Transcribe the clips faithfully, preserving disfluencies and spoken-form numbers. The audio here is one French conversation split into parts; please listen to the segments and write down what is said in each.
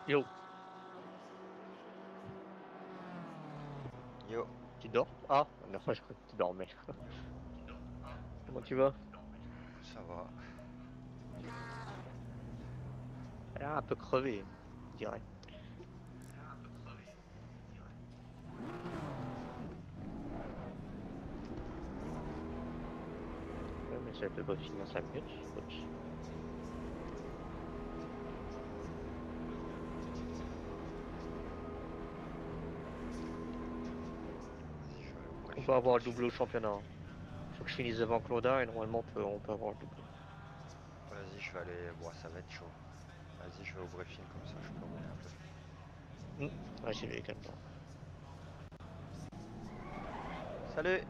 Yo, Yo, tu dors? Ah, non, je crois que tu dormais. Comment tu vas? ça va. T'as l'air un peu crevé, je dirais. Ouais, mais ça peut pas finir cinq minutes. Oups. Vas-y, je vais aller au On peut briefing tout avoir de le double suite. au championnat, hein. Faut que je finisse devant Claudin et normalement on peut, on peut avoir le double. Vas-y, je vais aller. Bon, ça va être chaud. Vas-y, je vais au briefing comme ça, je peux rouler un peu. Hmm. Ouais, j'y vais également. Salut!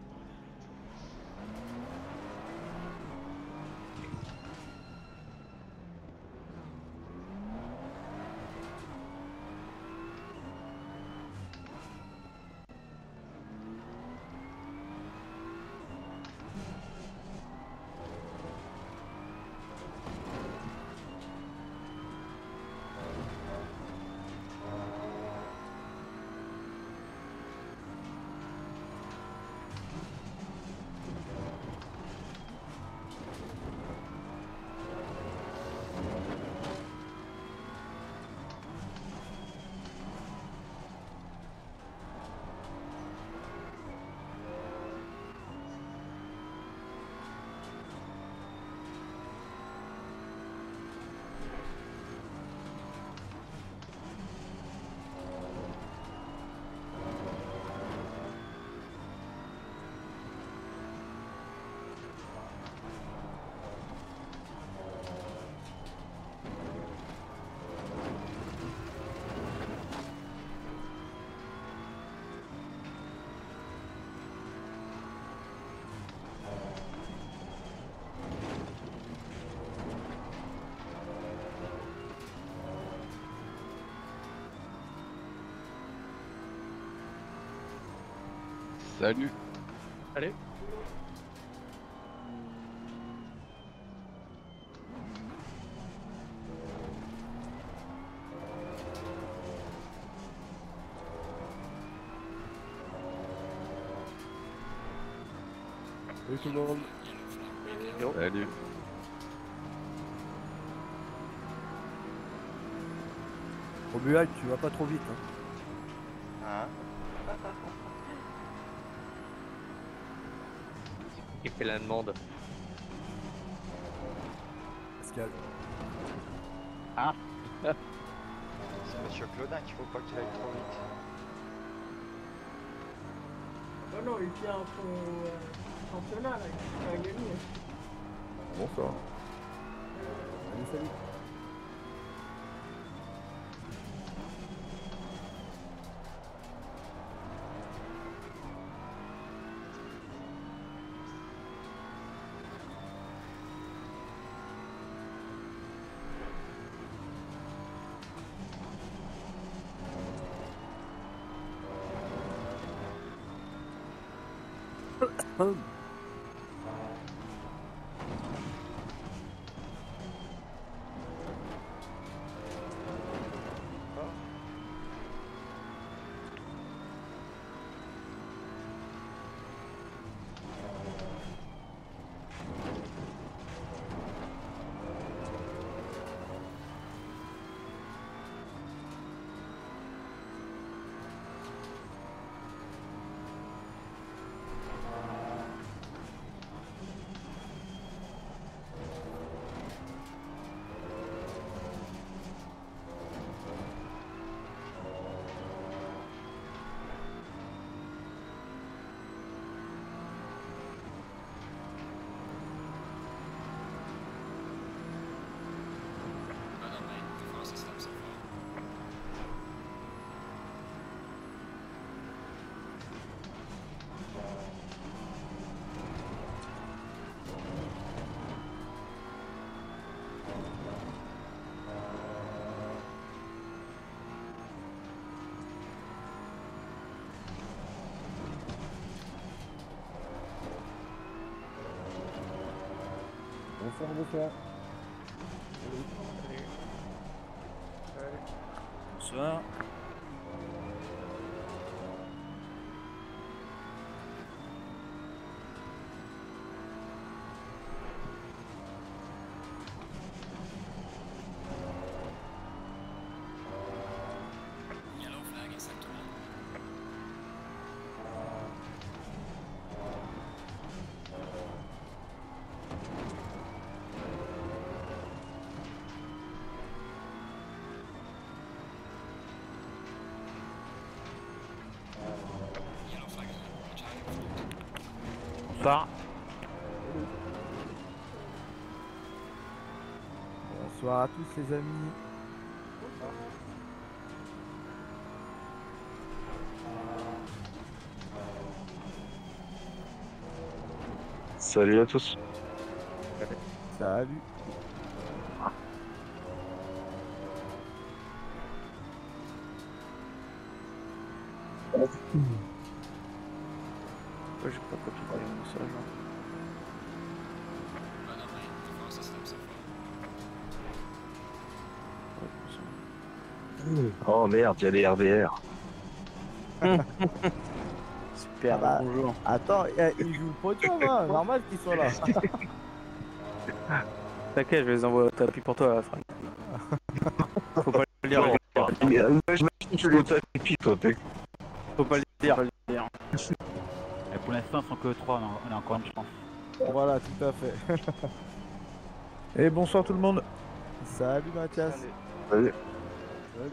Salut. Allez. Salut tout le monde. Yo. Salut. Romuald, tu vas pas trop vite. Hein. Hein? Il fait la demande. Pascal. Ah. C'est Monsieur Claudin qu'il faut pas qu'il aille trop vite. Oh non, il tient son euh, championnat là, il a gagné. Bonsoir. Salut, salut. Hum. Bonsoir, bonsoir. Salut. Salut. Bonsoir. Yellow flag, exactement. Yellow flag, Charlie front. Bonsoir. Bonsoir à tous les amis. Salut à tous. Salut. Ouais, j'ai pas copié mon message. Bah non, mais il faut ça snap ça fois. Oh merde, il y a les R V R. Super, Ah bah, bonjour. Attends, eh, il joue le podium, hein, normal qu'il soit là. T'inquiète, je les envoie au tapis pour toi, Franck. Faut pas le dire, Non, faut mais, euh, j'imagine que tu le tapis, toi, t'es- pas le dire. Faut pas le dire. Et pour l'instant, ils sont que trois, on a- on a encore une chance. Voilà, tout à fait. Et bonsoir tout le monde. Salut Mathias. Salut. Salut.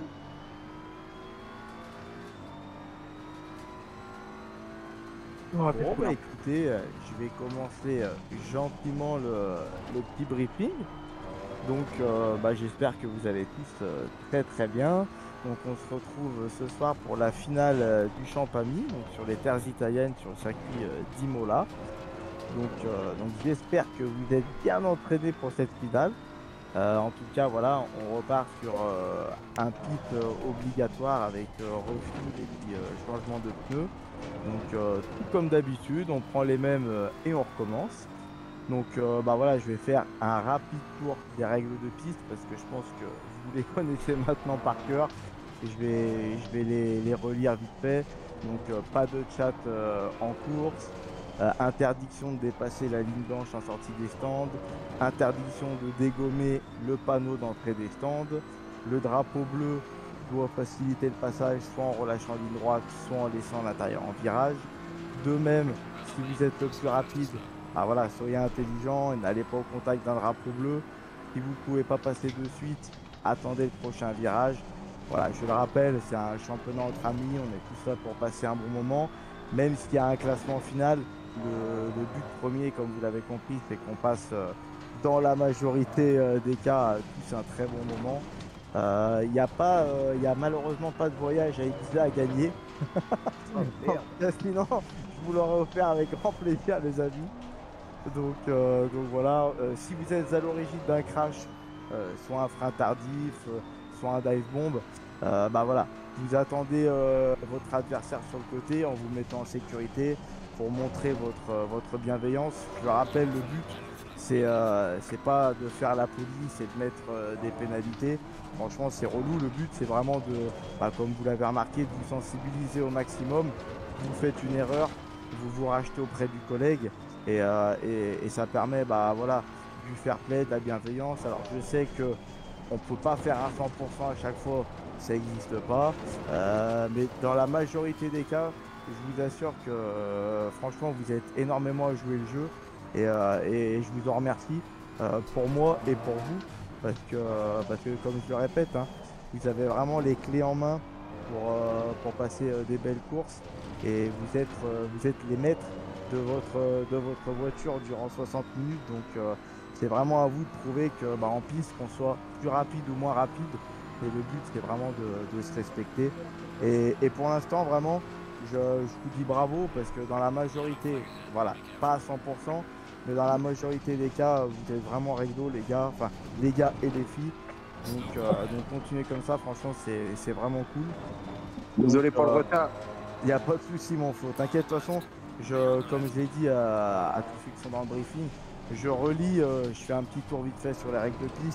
Bon bah écoutez, euh, je vais commencer euh, gentiment le, le petit briefing. Donc euh, bah, j'espère que vous allez tous euh, très très bien. Donc on se retrouve ce soir pour la finale euh, du Champami, donc sur les terres italiennes, sur le circuit euh, d'Imola. Donc, euh, donc j'espère que vous êtes bien entraînés pour cette finale. Euh, en tout cas, voilà, on repart sur euh, un pit euh, obligatoire avec euh, refuel et puis euh, changement de pneus. Donc, euh, tout comme d'habitude, on prend les mêmes euh, et on recommence. Donc, euh, bah voilà, je vais faire un rapide tour des règles de piste parce que je pense que vous les connaissez maintenant par cœur. Et je vais, je vais les, les relire vite fait. Donc, euh, pas de chat euh, en course. Euh, interdiction de dépasser la ligne blanche en sortie des stands, interdiction de dégommer le panneau d'entrée des stands, le drapeau bleu doit faciliter le passage soit en relâchant ligne droite, soit en laissant l'intérieur en virage. De même, si vous êtes le plus rapide, ah voilà, soyez intelligent et n'allez pas au contact d'un drapeau bleu. Si vous ne pouvez pas passer de suite, attendez le prochain virage. Voilà, je le rappelle, c'est un championnat entre amis, on est tous là pour passer un bon moment. Même s'il y a un classement final, le, le but premier, comme vous l'avez compris, c'est qu'on passe euh, dans la majorité euh, des cas tous un très bon moment. Il euh, n'y a pas, euh, y a malheureusement pas de voyage à Ibiza à gagner. Sinon, je vous l'aurais offert avec grand plaisir, les amis. Donc, euh, donc voilà, euh, si vous êtes à l'origine d'un crash, euh, soit un frein tardif, euh, soit un dive bomb, euh, bah voilà, vous attendez euh, votre adversaire sur le côté en vous mettant en sécurité pour montrer votre, euh, votre bienveillance. Je le rappelle, le but, c'est euh, c'est pas de faire la police et de mettre euh, des pénalités. Franchement, c'est relou. Le but, c'est vraiment de, bah, comme vous l'avez remarqué, de vous sensibiliser au maximum. Vous faites une erreur, vous vous rachetez auprès du collègue et, euh, et, et ça permet bah, voilà, du fair play, de la bienveillance. Alors, je sais que on ne peut pas faire un cent pour cent à chaque fois, ça n'existe pas. Euh, mais dans la majorité des cas, je vous assure que euh, franchement, vous êtes énormément à jouer le jeu et, euh, et je vous en remercie euh, pour moi et pour vous. Parce que, parce que comme je le répète, hein, vous avez vraiment les clés en main pour, euh, pour passer euh, des belles courses et vous êtes, euh, vous êtes les maîtres de votre, de votre voiture durant soixante minutes. Donc euh, c'est vraiment à vous de prouver que bah, en piste, qu'on soit plus rapide ou moins rapide, et le but c'est vraiment de, de se respecter. Et, et pour l'instant, vraiment, je, je vous dis bravo parce que dans la majorité, voilà, pas à cent pour cent, mais dans la majorité des cas, vous êtes vraiment réglo, les gars, enfin les gars et les filles. Donc, euh, donc continuez comme ça, franchement, c'est vraiment cool. Désolé donc, pour euh, le retard. Il n'y a pas de souci, mon Flo. T'inquiète, de toute façon, je, comme je l'ai dit à, à tous ceux qui sont dans le briefing, je relis, euh, je fais un petit tour vite fait sur les règles de piste.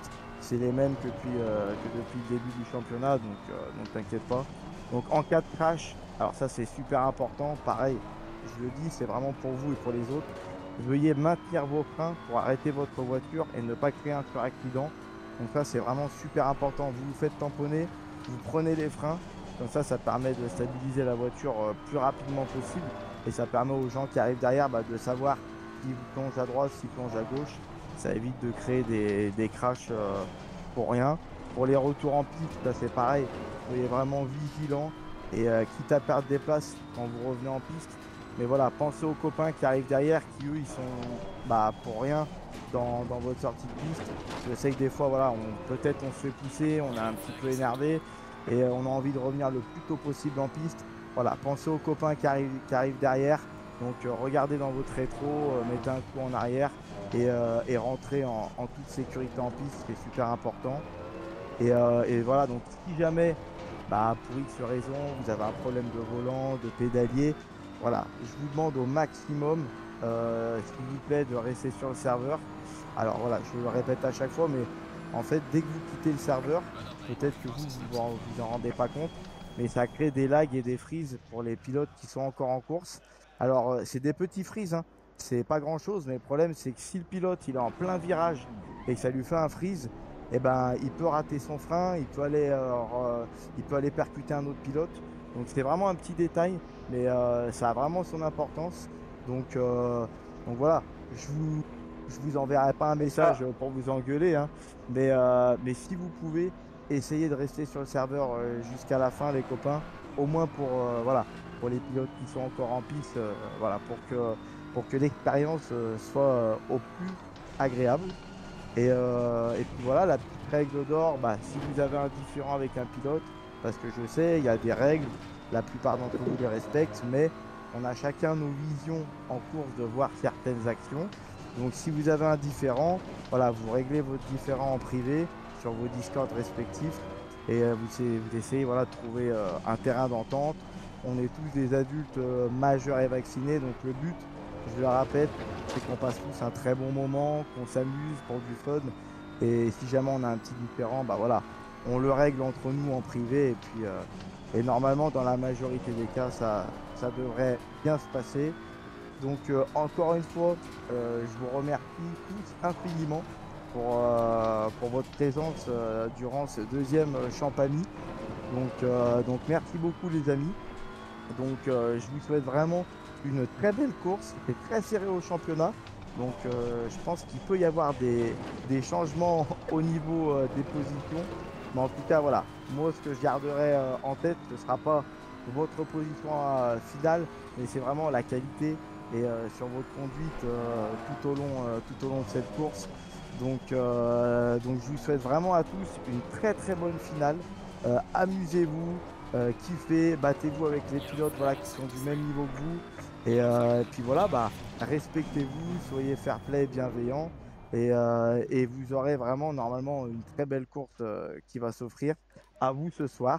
c'est les mêmes que depuis, euh, que depuis le début du championnat, donc euh, donc t'inquiète pas. Donc en cas de crash, alors ça c'est super important, pareil, je le dis, c'est vraiment pour vous et pour les autres. Veuillez maintenir vos freins pour arrêter votre voiture et ne pas créer un suraccident. Donc ça c'est vraiment super important. Vous vous faites tamponner, vous prenez les freins, comme ça ça permet de stabiliser la voiture euh, plus rapidement possible et ça permet aux gens qui arrivent derrière bah, de savoir qui plonge à droite, qui plonge à gauche. Ça évite de créer des, des crashs euh, pour rien. Pour les retours en piste, ça c'est pareil. Soyez vraiment vigilant et euh, quitte à perdre des places quand vous revenez en piste. Mais voilà, pensez aux copains qui arrivent derrière, qui eux, ils sont bah, pour rien dans, dans votre sortie de piste. Je sais que des fois, voilà, on, peut-être on se fait pousser, on est un petit peu énervé et euh, on a envie de revenir le plus tôt possible en piste. Voilà, pensez aux copains qui arrivent, qui arrivent derrière. Donc euh, regardez dans votre rétro, euh, mettez un coup en arrière et, euh, et rentrez en, en toute sécurité en piste, ce qui est super important. Et, euh, et voilà, donc si jamais, bah, pour X raison, vous avez un problème de volant, de pédalier, voilà, je vous demande au maximum, euh, s'il vous plaît, de rester sur le serveur. Alors voilà, je le répète à chaque fois, mais en fait, dès que vous quittez le serveur, peut-être que vous vous en, vous en rendez pas compte, mais ça crée des lags et des freezes pour les pilotes qui sont encore en course. Alors, euh, c'est des petits freezes, hein. C'est pas grand-chose, mais le problème, c'est que si le pilote il est en plein virage et que ça lui fait un freeze, eh ben, il peut rater son frein, il peut aller, euh, euh, il peut aller percuter un autre pilote. Donc, c'est vraiment un petit détail, mais euh, ça a vraiment son importance. Donc, euh, donc voilà, je vous, je vous enverrai pas un message pour vous engueuler, hein, mais, euh, mais si vous pouvez, essayez de rester sur le serveur euh, jusqu'à la fin, les copains, au moins pour, euh, voilà, pour les pilotes qui sont encore en piste, euh, voilà, pour que, pour que l'expérience euh, soit euh, au plus agréable. Et, euh, et puis voilà, la petite règle d'or, bah, si vous avez un différend avec un pilote, parce que je sais, il y a des règles, la plupart d'entre vous les respectent, mais on a chacun nos visions en course de voir certaines actions. Donc si vous avez un différend, voilà, vous réglez votre différend en privé sur vos Discord respectifs et euh, vous, essayez, vous essayez voilà, de trouver euh, un terrain d'entente. On est tous des adultes euh, majeurs et vaccinés, donc le but, je le répète, c'est qu'on passe tous un très bon moment, qu'on s'amuse pour du fun. Et si jamais on a un petit différend, bah voilà, on le règle entre nous en privé. Et puis, euh, et normalement, dans la majorité des cas, ça, ça devrait bien se passer. Donc, euh, encore une fois, euh, je vous remercie tous infiniment pour, euh, pour votre présence euh, durant ce deuxième euh, Champagny. Donc, euh, donc, merci beaucoup, les amis. Donc, euh, je vous souhaite vraiment une très belle course. C'est très serré au championnat. Donc, euh, je pense qu'il peut y avoir des, des changements au niveau euh, des positions. Mais en tout cas, voilà. Moi, ce que je garderai euh, en tête, ce ne sera pas votre position euh, finale, mais c'est vraiment la qualité et euh, sur votre conduite euh, tout, au long, euh, tout au long de cette course. Donc, euh, donc, je vous souhaite vraiment à tous une très très bonne finale. Euh, amusez-vous. Euh, kiffez, battez-vous avec les pilotes voilà, qui sont du même niveau que vous. Et, euh, et puis voilà, bah, respectez-vous, soyez fair-play, bienveillants. Et, euh, et vous aurez vraiment normalement une très belle course euh, qui va s'offrir à vous ce soir.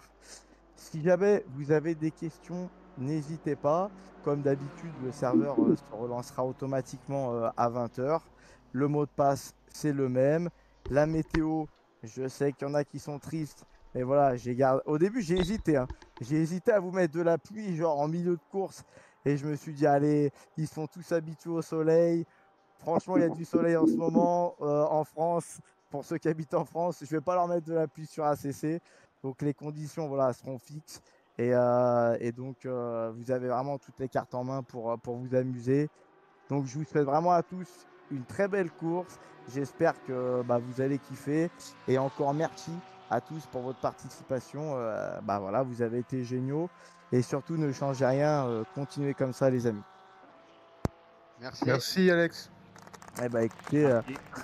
Si jamais vous avez des questions, n'hésitez pas. Comme d'habitude, le serveur euh, se relancera automatiquement euh, à vingt heures. Le mot de passe, c'est le même. La météo, je sais qu'il y en a qui sont tristes. Mais voilà, j'ai gardé. Au début, j'ai hésité. Hein. J'ai hésité à vous mettre de la pluie, genre en milieu de course. Et je me suis dit, allez, ils sont tous habitués au soleil. Franchement, il y a du soleil en ce moment euh, en France. Pour ceux qui habitent en France, je ne vais pas leur mettre de la pluie sur A C C. Donc, les conditions voilà, seront fixes. Et, euh, et donc, euh, vous avez vraiment toutes les cartes en main pour, pour vous amuser. Donc, je vous souhaite vraiment à tous une très belle course. J'espère que bah, vous allez kiffer. Et encore merci à tous pour votre participation. Euh, bah voilà, vous avez été géniaux. Et surtout, ne changez rien. Euh, continuez comme ça, les amis. Merci. Merci Alex. Eh bah écoutez, euh,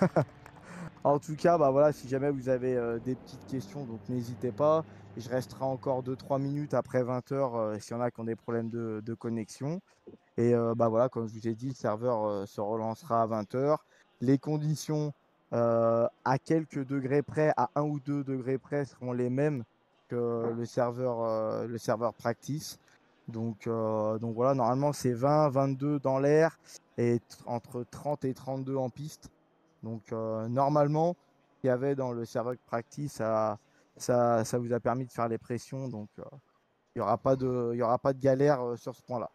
en tout cas, bah voilà, si jamais vous avez euh, des petites questions, donc n'hésitez pas. Je resterai encore deux trois minutes après vingt heures euh, s'il y en a qui ont des problèmes de, de connexion. Et euh, bah voilà, comme je vous ai dit, le serveur euh, se relancera à vingt heures. Les conditions euh, à quelques degrés près, à un ou deux degrés près, seront les mêmes que le serveur, euh, le serveur practice. Donc, euh, donc voilà, normalement c'est vingt, vingt-deux dans l'air et entre trente et trente-deux en piste. Donc euh, normalement, qu'il y avait dans le serveur practice, ça, ça, ça vous a permis de faire les pressions. Donc, euh, il n'y aura pas de, il y aura pas de galère euh, sur ce point-là.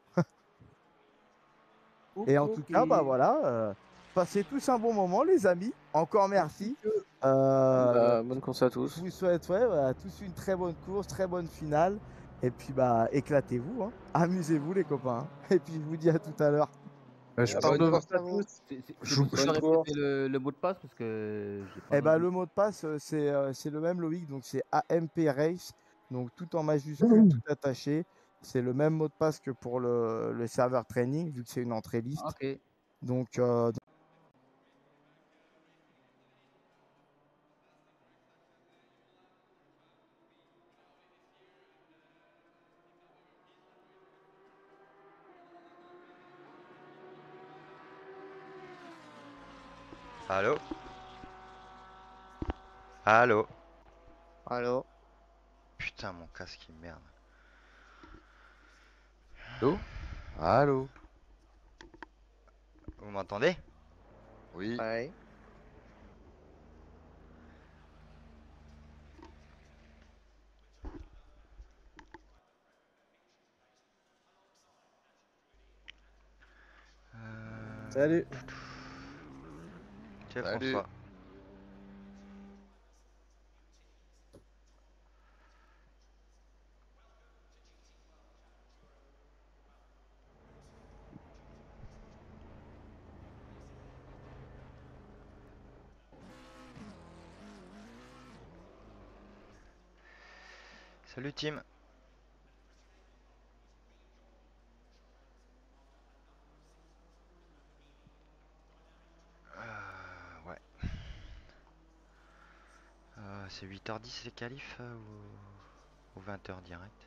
Et en tout Ok. cas, bah voilà, euh, passez tous un bon moment, les amis. Encore merci. Euh, Bah, bonne course à je tous. vous souhaite ouais, voilà, tous une très bonne course, très bonne finale. Et puis, bah, éclatez-vous, hein. Amusez-vous, les copains, hein. Et puis, je vous dis à tout à l'heure. Bah, je Ah, pars bonne devant. course à tous. C'est c'est- Je c'est vous- possible de bonne course. répéter le, le mot de passe parce que j'ai pas Eh bah, entendu. le mot de passe, euh, c'est euh, c'est le même, Loïc. Donc, c'est A M P Race. Donc, tout en majuscule, tout attaché. C'est le même mot de passe que pour le, le serveur training, vu que c'est une entrée liste. Ok. Donc, euh, Allô? Allô? Allô? Putain, mon casque il merde. Allô? Allô? Vous m'entendez? Oui. Ouais. Euh... salut. Tiens, Salut. François. Salut, Tim. Euh, ouais. Euh, c'est huit heures dix les qualifs euh, ou... ou vingt heures direct?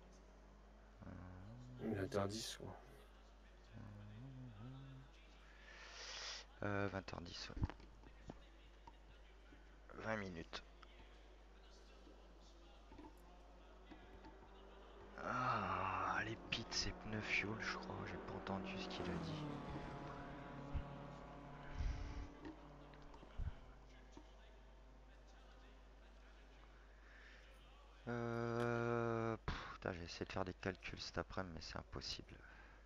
vingt heures dix, quoi. Euh, vingt heures dix, ouais. vingt minutes. Ah, les pits, c'est pneus fuel, je crois. J'ai pas entendu ce qu'il a dit. Euh... pff, putain, j'ai essayé de faire des calculs cet après-midi, mais c'est impossible.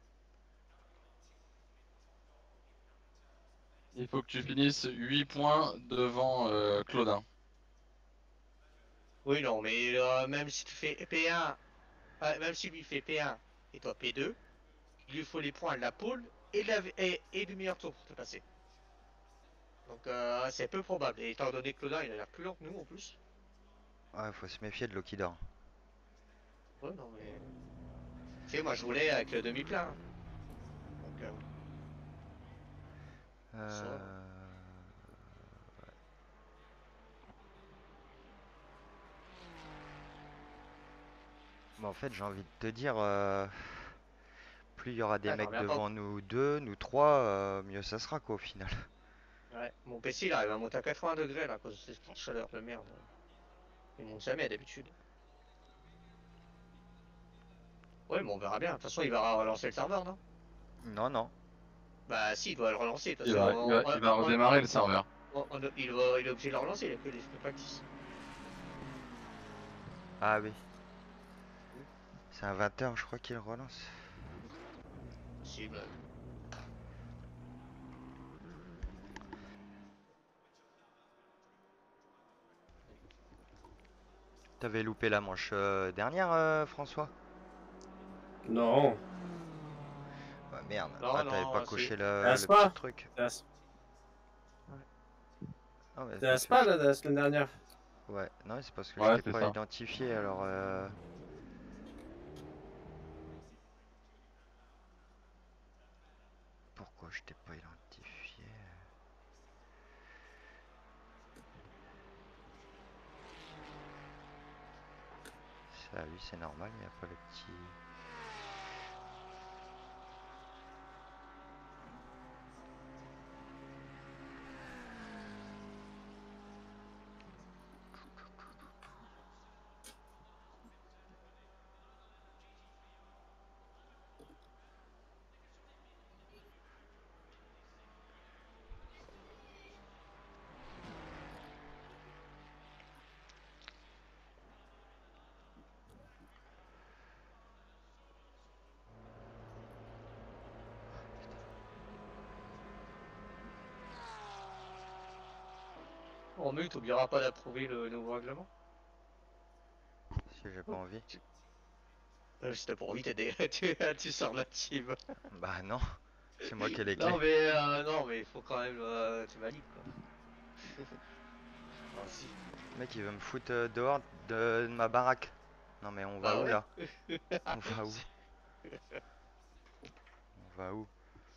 Il faut que tu finisses huit points devant euh, Claudin. Oui, non, mais euh, même si tu fais P un, euh, même si lui fait P un et toi P deux, il lui faut les points de la pole et, de la, et, et du meilleur tour pour te passer. Donc euh, c'est peu probable. Et étant donné que Claudin il a l'air plus lent que nous en plus. Ouais, faut se méfier de l'eau qui dort. Ouais, non, mais. Tu sais, moi je roulais avec le demi-plein. Hein. Donc, euh, ça. Euh... Bon, en fait, j'ai envie de te dire, euh, plus il y aura des Ah, j'en mecs reviens pas. devant nous deux, nous trois, euh, mieux ça sera quoi au final. Ouais, mon P C il arrive à monter à quatre-vingts degrés là, à cause de cette chaleur de merde. Il monte jamais d'habitude. Ouais, mais on verra bien. De toute façon, il va relancer le serveur, non? Non, non. Bah, si, il doit le relancer. De toute Il façon, va, il va, on- il va on- redémarrer le serveur. on- on- il, va, il est obligé de le relancer, il a que les practice. Ah oui. C'est à vingt heures, je crois qu'il relance. Possible. T'avais loupé la manche euh, dernière, euh, François? Non. Bah merde. Non, Ah, t'avais pas non, coché c'est. le, Ah, le c'est petit pas. truc. T'es à, Ah ouais, t'es bah, à c'est- Spa là, la semaine dernière. Ouais, non, c'est parce que Ouais, je t'ai c'est pas ça. identifié alors. Euh... Pourquoi je t'ai pas identifié? Ça, oui, c'est normal, il n'y a pas le petit. En mute, t'oublieras pas d'approuver le nouveau règlement. Si j'ai pas envie. Euh, si t'as pas envie, t'aider, tu, tu sors la team. Bah non, c'est moi qui ai les clés. Non mais euh, non mais il faut quand même euh, tu valides quoi. Ah, si. Le mec il veut me foutre euh, dehors de, de ma baraque. Non mais on va Bah où ouais. là? On va où? On va où?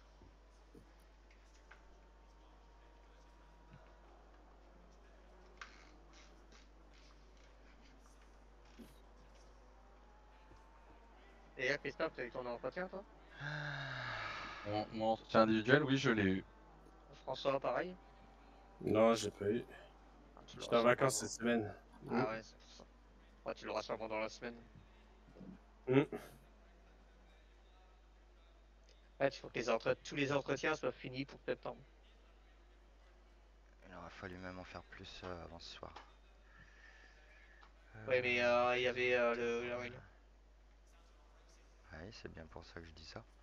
Et là Christophe, t'as eu ton entretien toi? Mon, mon entretien individuel, oui, je l'ai eu. François pareil? Non, j'ai pas eu. Ah, tu J'étais l'auras en vacances sûrement. cette semaine. Ah Mm. ouais c'est pour ça. Ouais tu l'auras sûrement dans la semaine. Mm. Ouais il faut que les entre... tous les entretiens soient finis pour septembre. Il aurait fallu même en faire plus euh, avant ce soir. Ouais mais euh, il y avait euh, le, la réunion. Oui, c'est bien pour ça que je dis ça.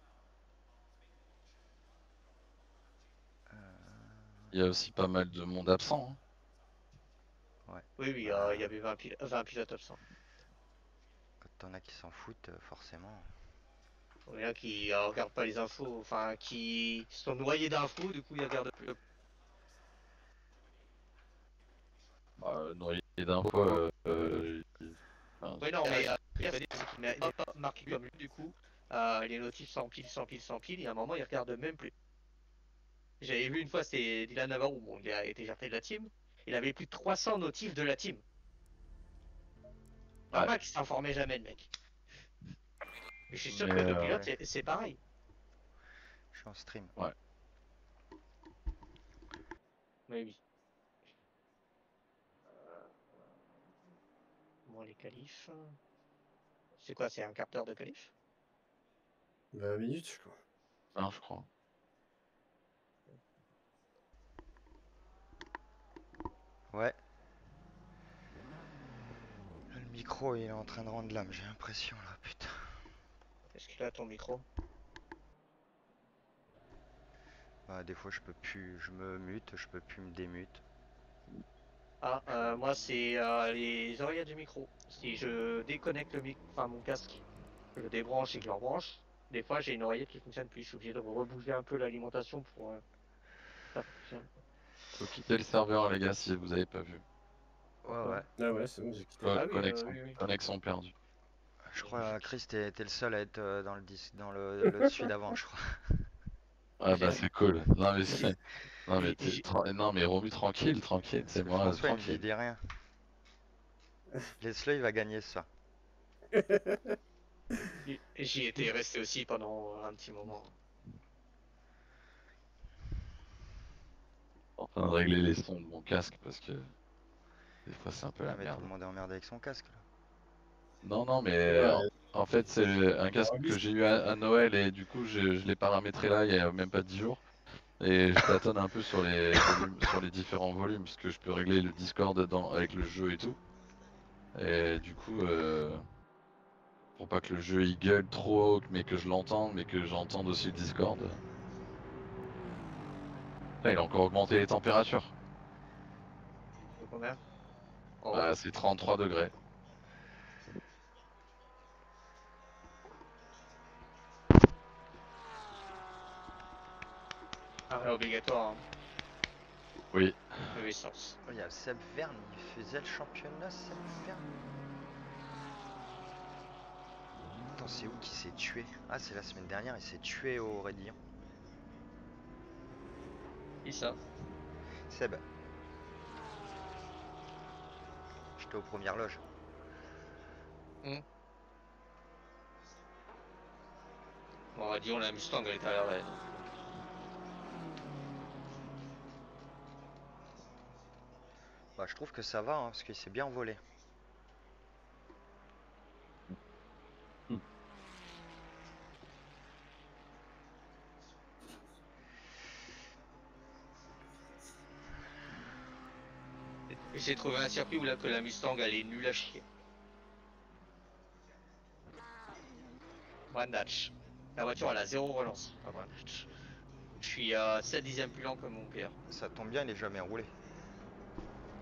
Euh... Il y a aussi pas mal de monde absent. Hein. Ouais. Oui oui, Bah, euh, il y avait vingt, pil vingt pilotes absents. quand t'en as qui s'en foutent, euh, forcément. Il y en a qui euh, regardent pas les infos, enfin qui sont noyés d'infos, du coup ils regardent plus. Bah, noyé d'infos. Euh, euh, enfin, Oui, non, mais euh, il y avait des trucs qui n'avaient pas marqué comme lui, du coup, euh, les notifs s'empilent, s'empilent, s'empilent, et à un moment, ils regardent même plus. J'avais vu une fois, c'est Dylan Navarro, bon, il a été jarté de la team, il avait plus de trois cents notifs de la team. Normal ouais. qu'il s'informait jamais, le mec. Mais je suis sûr Mais, que le euh, pilote, ouais. c'est- c'est pareil. Je suis en stream. Ouais. Mais oui. Bon, les qualifs. C'est quoi, c'est un quart d'heure de qualif? vingt minutes, je crois. hein, je crois. Ouais. Le micro il est en train de rendre l'âme, j'ai l'impression là, putain. Est-ce qu'il a ton micro? Bah des fois je peux plus, je me mute, je peux plus me démute. Ah, euh, moi, c'est euh, les oreillettes du micro. Si je déconnecte le micro, enfin mon casque, je le débranche et que je le rebranche, des fois j'ai une oreillette qui fonctionne plus. Je suis obligé de rebouger un peu l'alimentation pour euh, que ça fonctionne. Faut quitter le serveur, les gars, si vous avez pas vu. Ouais Pourquoi? ouais. Ah ouais, c'est bon, j'ai quitté. Co- Ah oui, euh, connexion, oui, oui. connexion perdue. Je crois Chris t'es t'es le seul à être euh, dans le dis dans le, le celui d'avant je crois. Ouais, bah J'ai- c'est cool. Non, mais c'est. Non, mais Et- et t'es j'ai- tra- non, mais Romu, tranquille, tranquille, Parce c'est que moi, François il me dit, tranquille. dit rien. Laisse-le, il va gagner ça. et J'y étais resté aussi pendant un petit moment. En train de régler les sons de mon casque parce que des fois c'est un peu Ah la mais tout merde. le monde est emmerdé avec son casque là. Non, non, mais en, Ouais, en fait c'est un casque remise. que j'ai eu à, à Noël et du coup je, je l'ai paramétré là il y a même pas dix jours. Et je tâtonne un peu sur les volumes, sur les différents volumes parce que je peux régler le Discord dans, avec le jeu et tout. Et du coup, euh, pour pas que le jeu il gueule trop, mais que je l'entende, mais que j'entende aussi le Discord. Là, il a encore augmenté les températures. De combien? Oh. Bah, c'est trente-trois degrés. Arrêt obligatoire, hein. Oui. De essence. Oh, il y a Seb Verne, il faisait le championnat Seb Verne. Attends, c'est où qui s'est tué? Ah c'est la semaine dernière, il s'est tué au Raidillon. Qui ça? Seb. J'étais aux premières loges. Hmm. Bon, on va dire la Mustang elle est à l'arrêt. donc. Bah je trouve que ça va hein, parce qu'il s'est bien envolé. J'ai trouvé un circuit où là que la Mustang elle est nulle à chier. Brandach. La voiture elle a zéro relance. à Brandach. Je suis à sept dixièmes plus lent que mon père. Ça tombe bien, il est jamais roulé.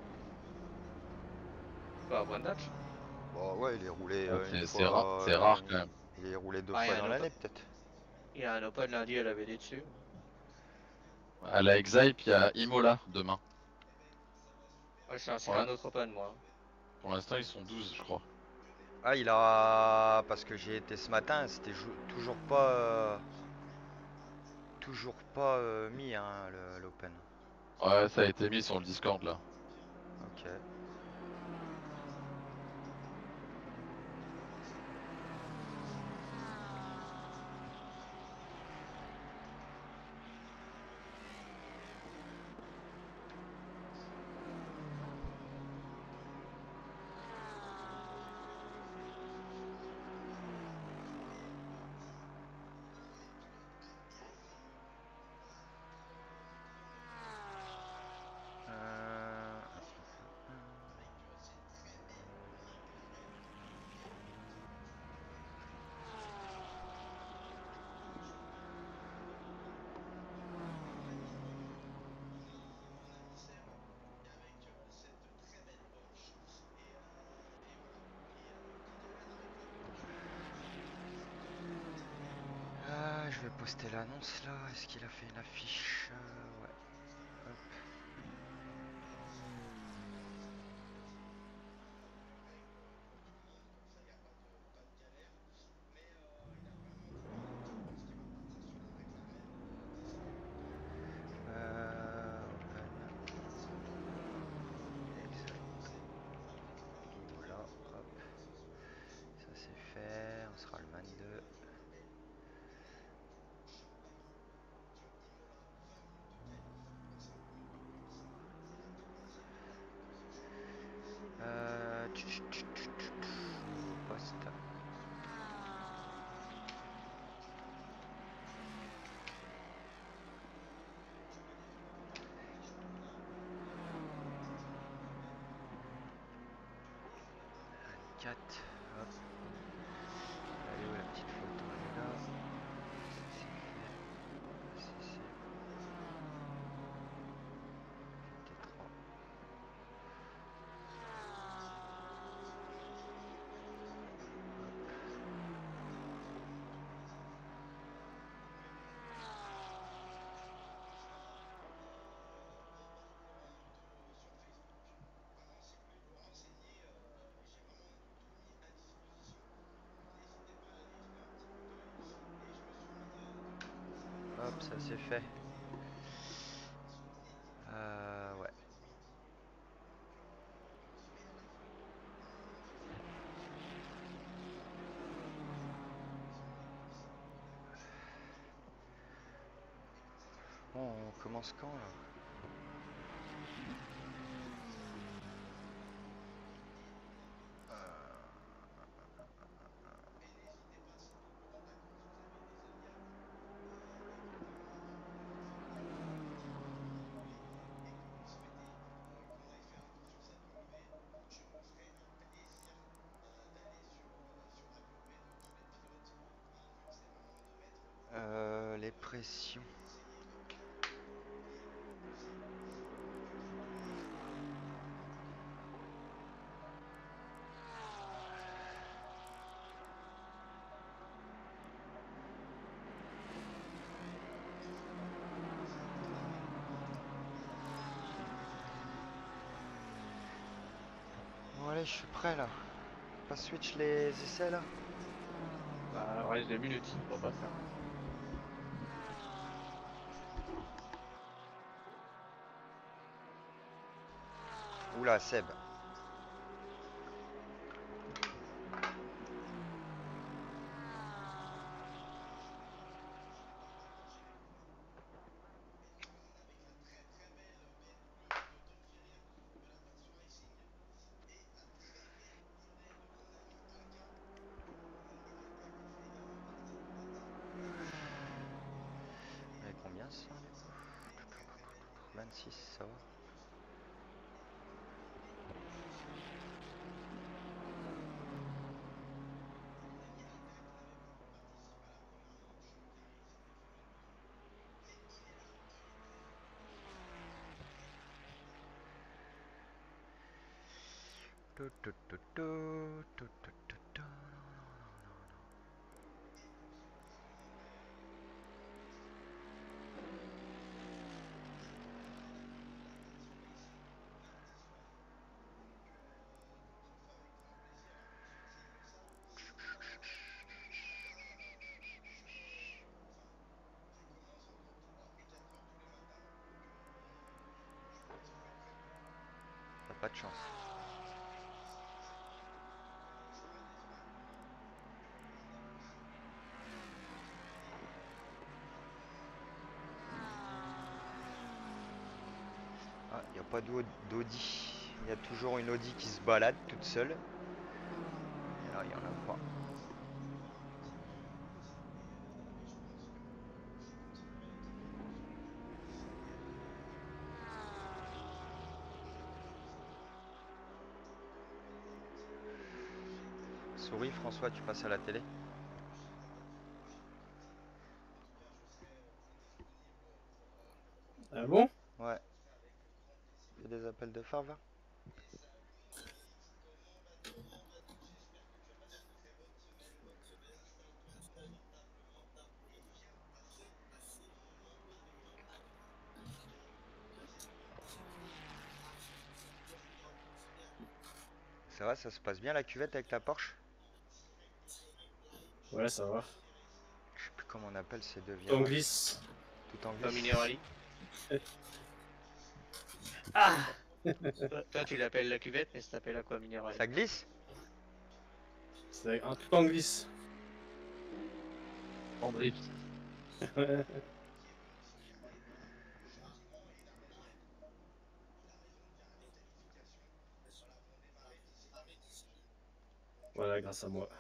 Pas one date. Bah ouais, il est roulé Ah, euh, une c'est c'est ra- fois. c'est euh, rare quand même. il est roulé deux Bah, il y fois a un dans open, l'année peut-être. il y a un open lundi à la V D dessus. À la Exype, il y a Imola demain. Ouais, je suis inscrit Pour à l'in- un autre open, moi. pour l'instant, ils sont douze, je crois. Ah, il a. Parce que j'y été ce matin, c'était jou- toujours pas. euh, Toujours pas euh, mis, hein, le- l'Open. Ouais, ça a été mis sur le Discord là. Ok. Euh, Ah, je vais poster l'annonce là. Est-ce qu'il a fait une affiche? Euh, Ouais. Hop. Euh, Open. Exact. Imola. Hop. Ça c'est fait. On sera le vingt-deux. Euh... tch, tch, tch, tch, tch, tch. Nouveau poste. vingt-quatre. Hop. Elle est où la petite photo? Elle est là. Ça c'est fait. Ça c'est T trois. Hop. Hop, ça c'est fait. Euh, ouais. Bon, on commence quand là? Euh, les pressions. Bon allez, je suis prêt là. Pas switch les essais là. Bah, il reste deux minutes, on va pas faire. Oula, Seb. Et combien ça du coup? vingt-six, ça va. Tu, tu, tu, tu, tu, tu, tu, tu. T'as pas de chance. Ah, il n'y a pas d'Au- d'Audi. Il y a toujours une Audi qui se balade toute seule. Et là, il n'y en a pas. Souris, François, tu passes à la télé. Ah bon? Ouais. Fais des appels de phare, là. Ça va, ça se passe bien la cuvette avec ta Porsche? Ouais, ça va. Je sais plus comment on appelle ces deux On virages. glisse. Tout en Comme glisse. Minerali. Ah! Toi, toi, tu l'appelles la cuvette, mais ça s'appelle Aqua Minerali. Ça glisse? C'est un tout en glisse. En drift. Voilà, grâce à moi.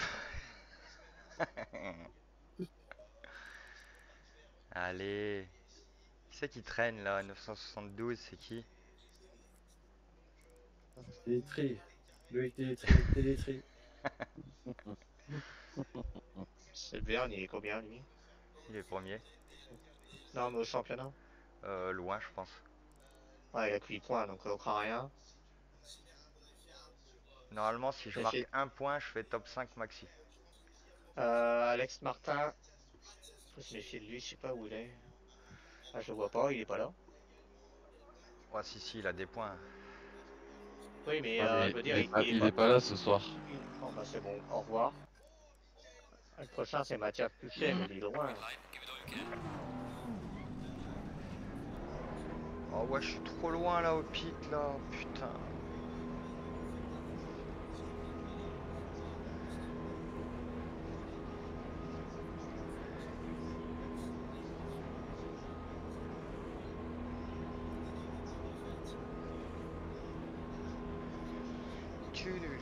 Allez. Qui c'est qui traîne là? neuf cent soixante-douze, c'est qui? Télétri. Loïc Télétri. Télétri. C'est le Verne, il est combien lui? Il est premier. Non, mais au championnat. Euh, loin, je pense. Ouais, il a que huit points, donc on craint rien. Normalement, si je Et marque j'ai- un point, je fais top cinq maxi. Euh, Alex Martin. Faut se méfier de lui, je sais pas où il est. Ah, je le vois pas, il est pas là. Ouais, si, si, il a des points. Oui, mais Ah, euh, mais je veux dire, il est il, pas, il est il pas. est pas là ce soir. il- Bon, bah c'est bon, au revoir. Le prochain, c'est Mathias Puchet, mais il est loin. Green light, give it all you can. Oh ouais, je suis trop loin là au pit là, putain. Tudulu.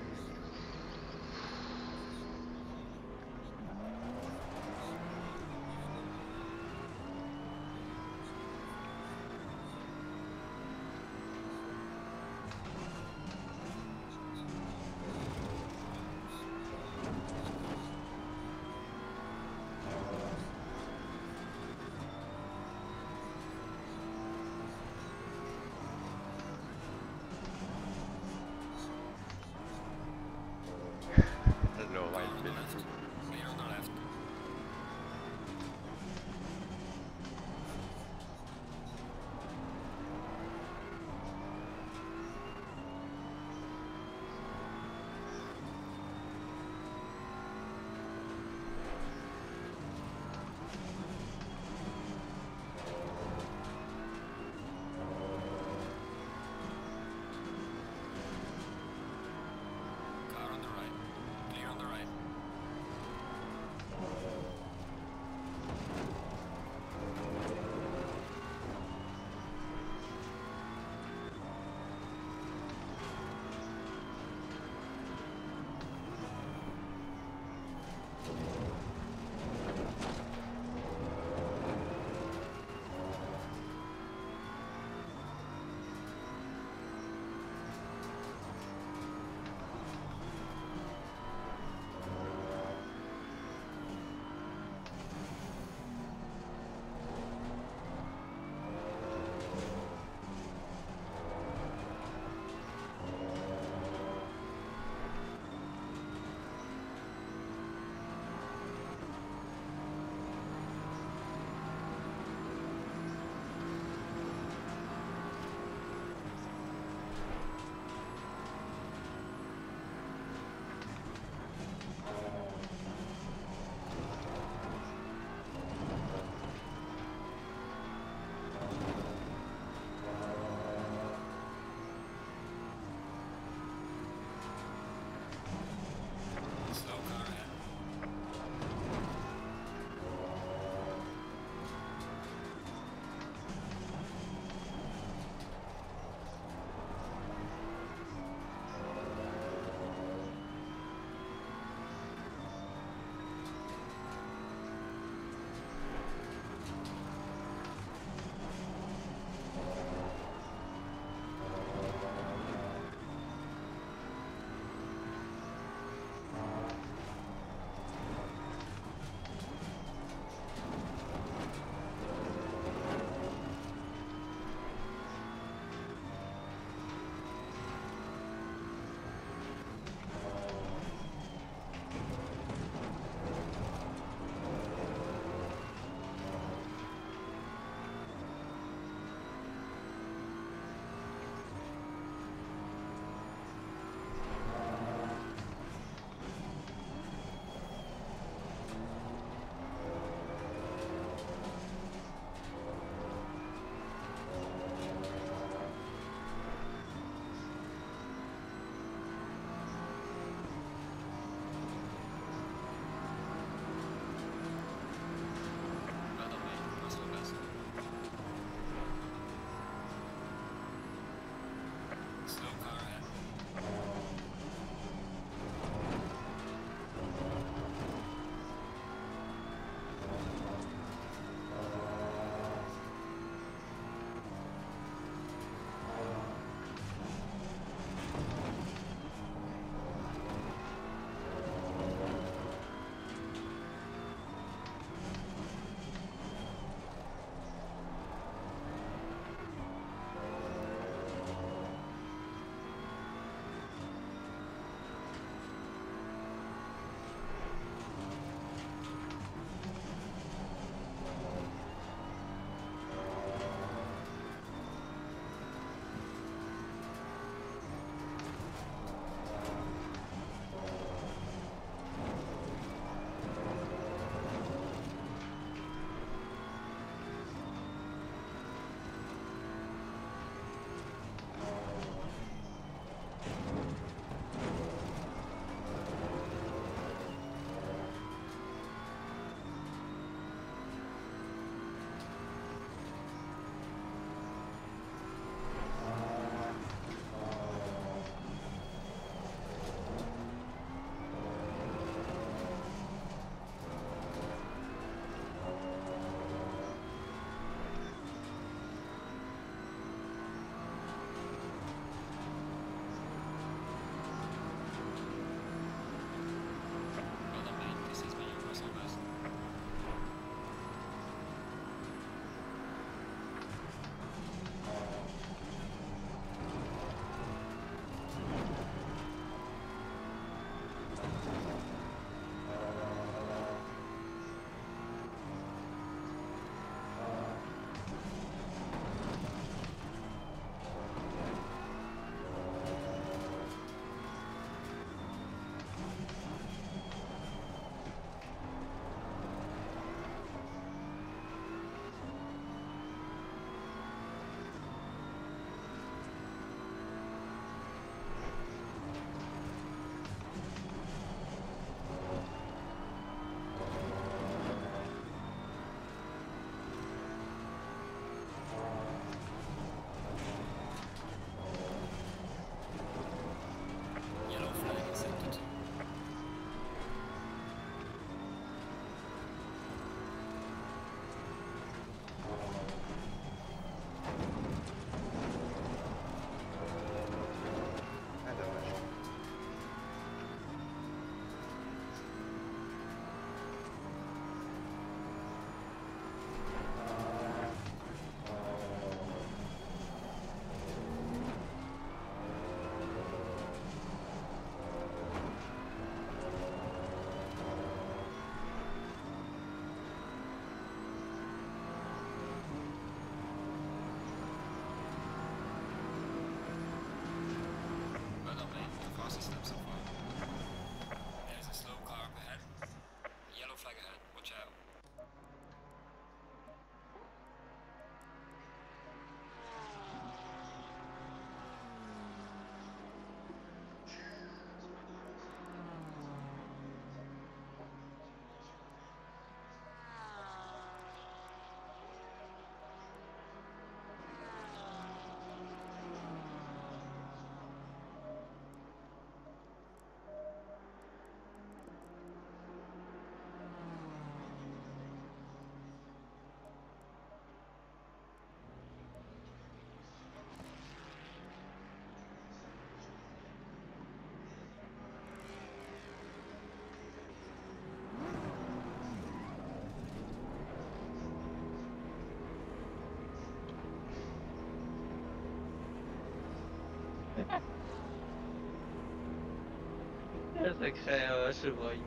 Un sacré euh, chevreuil.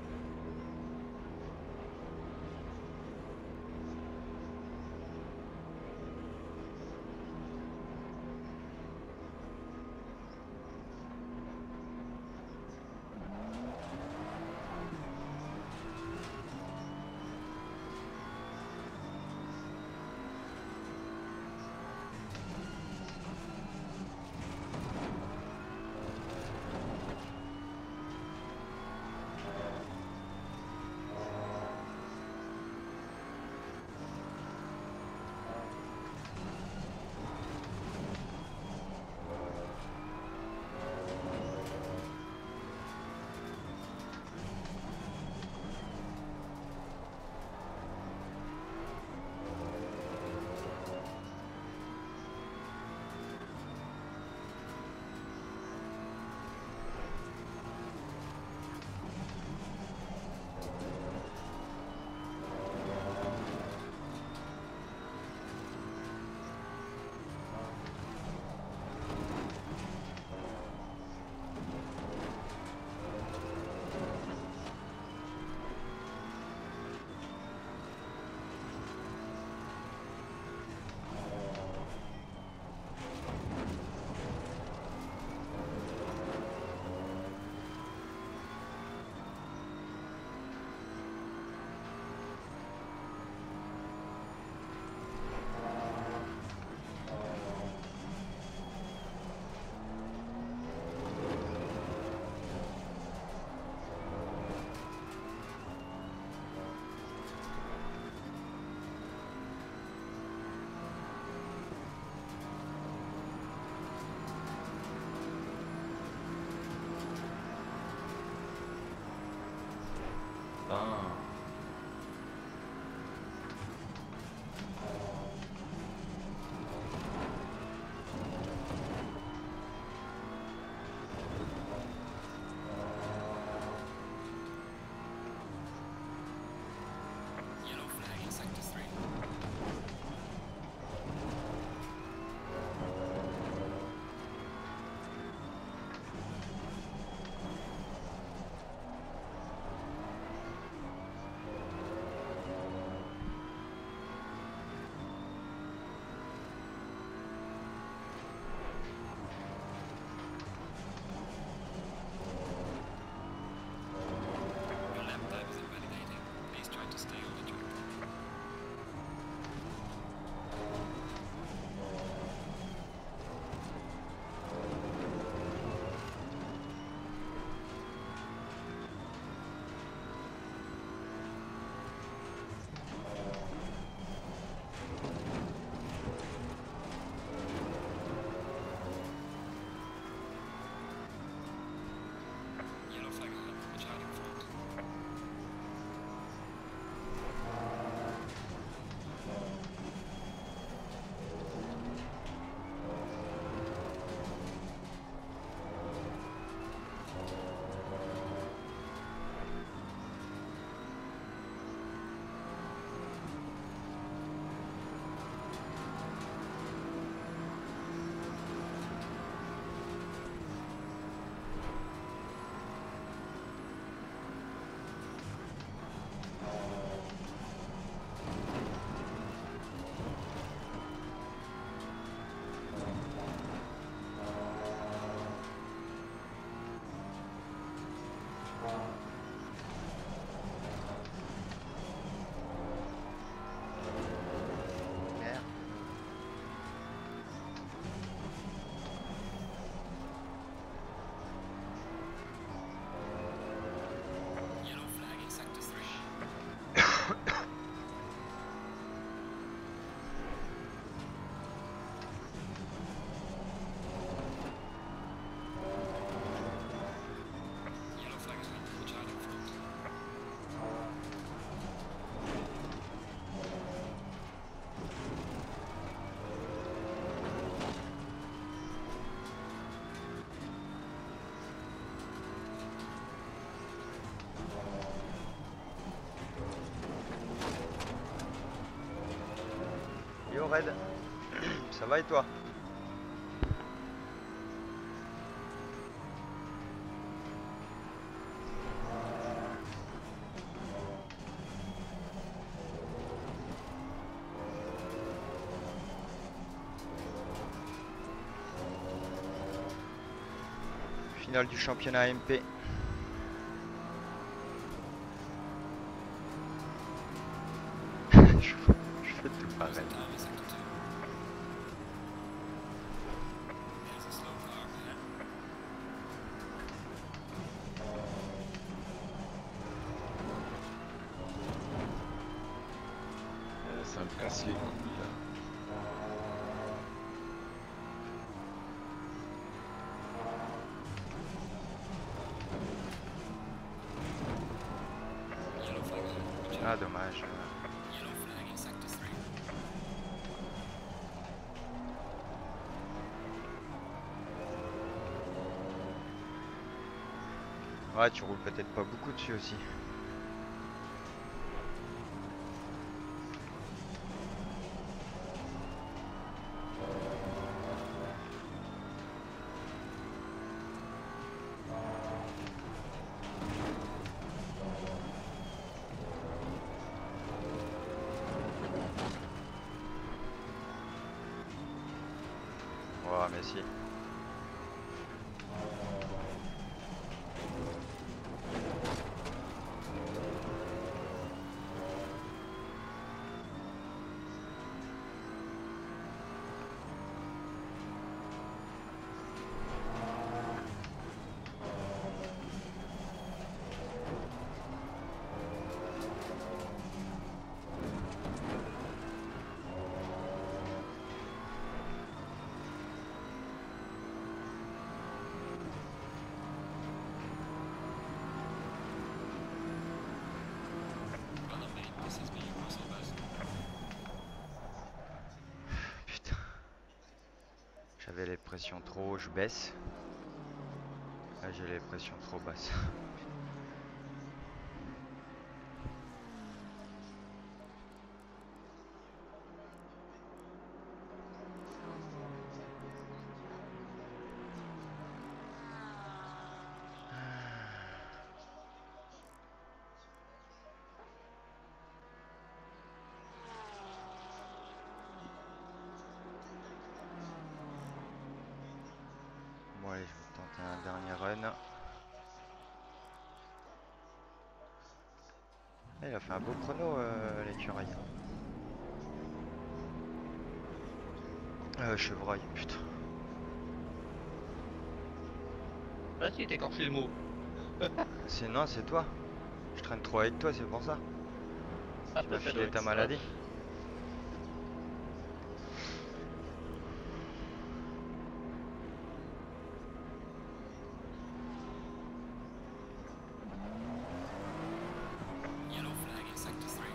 Ah. Yellow flag in sector three. Your lap time is invalidating. Please try to stay on the track. Yellow flag ahead. Watch out in front. Merde. Yellow flag in sector three. Yellow flag ahead. Watch out in front. Yo Red, ça va et toi? finale du championnat M P. je, je fais tout pareil. Time is sector two. There's a slow car ahead. Euh, Ça me casse les couilles là. Yellow flag ahead. Watch Ah out. dommage. Yellow flag in sector three. Ouais, tu roules peut-être pas beaucoup dessus aussi. Ouais, mais si. On the main, this is me, Russell Best. Putain. J'avais les pressions trop haut, je baisse. Là j'ai les pressions trop basses. Bon allez, je vais tenter un dernier run. Eh, il a fait un beau chrono euh, l'écureuil. Euh, chevreuil, putain. Vas-y, t'écorches le mot. C'est non, c'est toi. Je traîne trop avec toi, c'est pour ça. Ah, Tu m'as ça doit filé être ta ça. maladie. Yellow flag in sector three.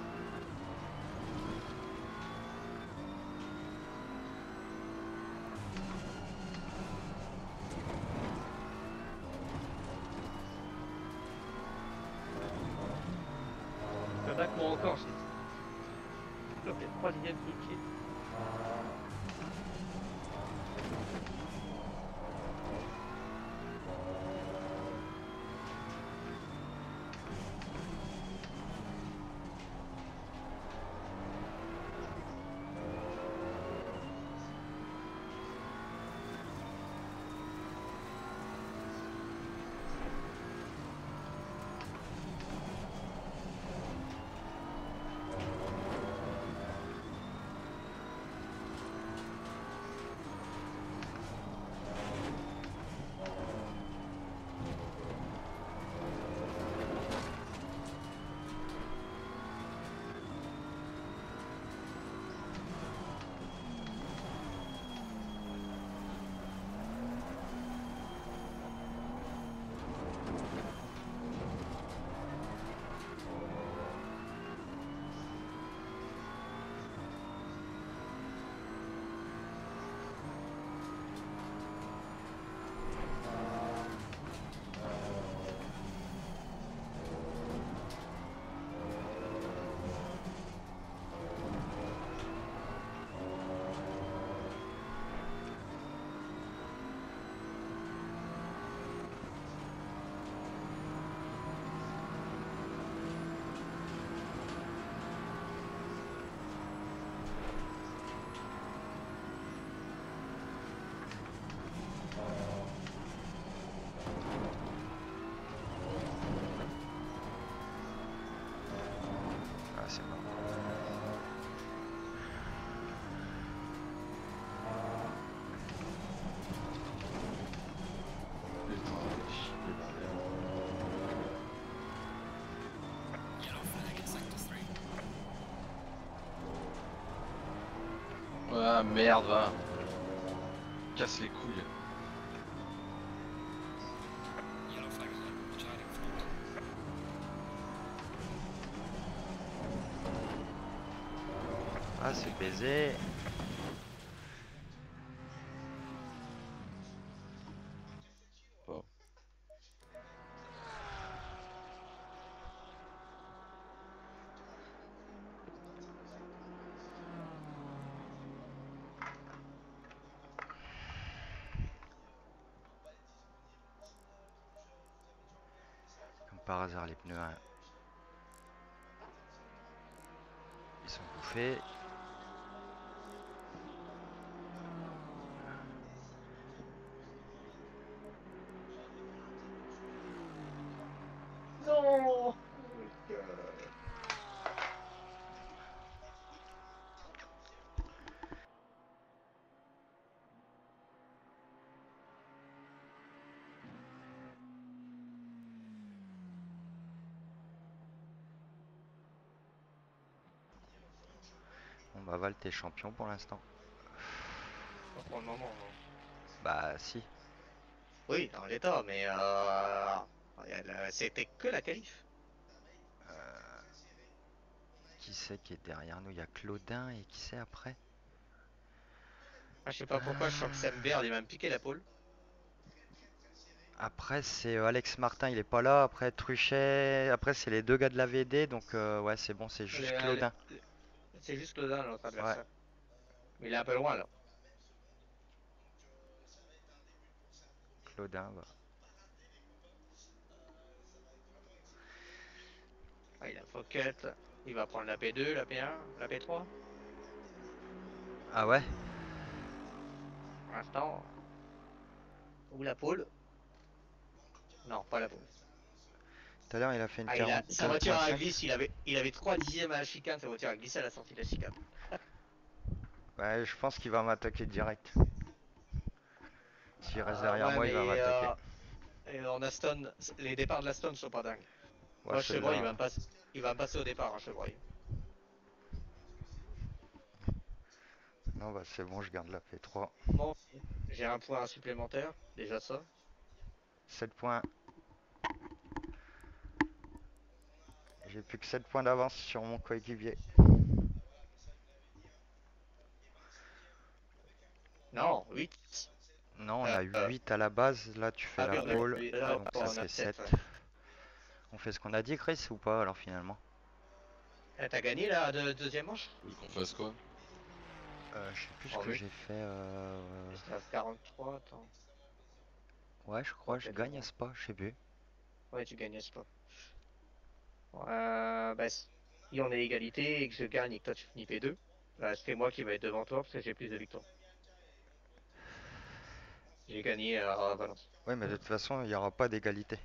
Il y en a que moi encore, j'ai. Donc, les trois lignes de pied. Ah merde, va. Casse les couilles. Yellow flag is on. Charlie in front. Ah, c'est baisé. Bon. Comme par hasard, les pneus, hein, ils sont bouffés. Non. Bon bah Val, t'es champion pour l'instant. Pas pour le moment, non. Bah si. Oui, dans l'état, mais euh... elle, euh, c'était que la qualif. Euh, Qui c'est qui est derrière nous? Il y a Claudin et qui c'est après? Ah, je sais pas pourquoi, je sens que Sam Baird, il va me piquer la pole. Après c'est euh, Alex Martin, il est pas là. Après Truchet. Après c'est les deux gars de la V D. Donc euh, ouais, c'est bon, c'est juste Les- Claudin. les- C'est juste Claudin, notre Ouais. adversaire. Mais il est un peu loin, là. Claudin, bah. Ah, il a Fouquet, il va prendre la P deux, la P un, la P trois. Ah ouais? Pour l'instant. Ou la pole. Non, pas la pole. Tout à l'heure il a fait une Ah, il a... Sa voiture à quarante-quatre. glisse, il avait... il avait trois dixièmes à la chicane, sa voiture a glissé à la sortie de la chicane. Ouais, je pense qu'il va m'attaquer direct. S'il reste Ah, derrière ouais, moi, il va mais m'attaquer. euh... et en Aston, les départs de l'Aston sont pas dingues. Ouais, Moi, Chevreuil, il va celle-là. me passer, il va me passer au départ, hein, Chevreuil. Non, bah c'est bon, je garde la P trois. Bon, j'ai un point supplémentaire, déjà ça. sept points. J'ai plus que sept points d'avance sur mon coéquipier. Non, huit. Non, on Euh, a huit à la base. Là, tu fais ah la oui, on a pole. huit, là, Donc on ça a fait sept. sept. Ouais. On fait ce qu'on a dit, Chris, ou pas alors finalement? Eh, t'as gagné la de- deuxième manche? Tu veux qu'on fasse quoi? Euh, je sais plus ce Oh que oui. j'ai fait. euh, J'étais à quarante-trois, attends. Ouais, je crois, je gagne à Spa, je sais plus. Ouais, tu gagnes, c'est pas. Ouais, bah, si on est égalité et que je gagne et que toi tu finis P deux, bah, c'est moi qui vais être devant toi parce que j'ai plus de victoires. J'ai gagné à Valence. Ouais, mais de toute façon, il n'y aura pas d'égalité.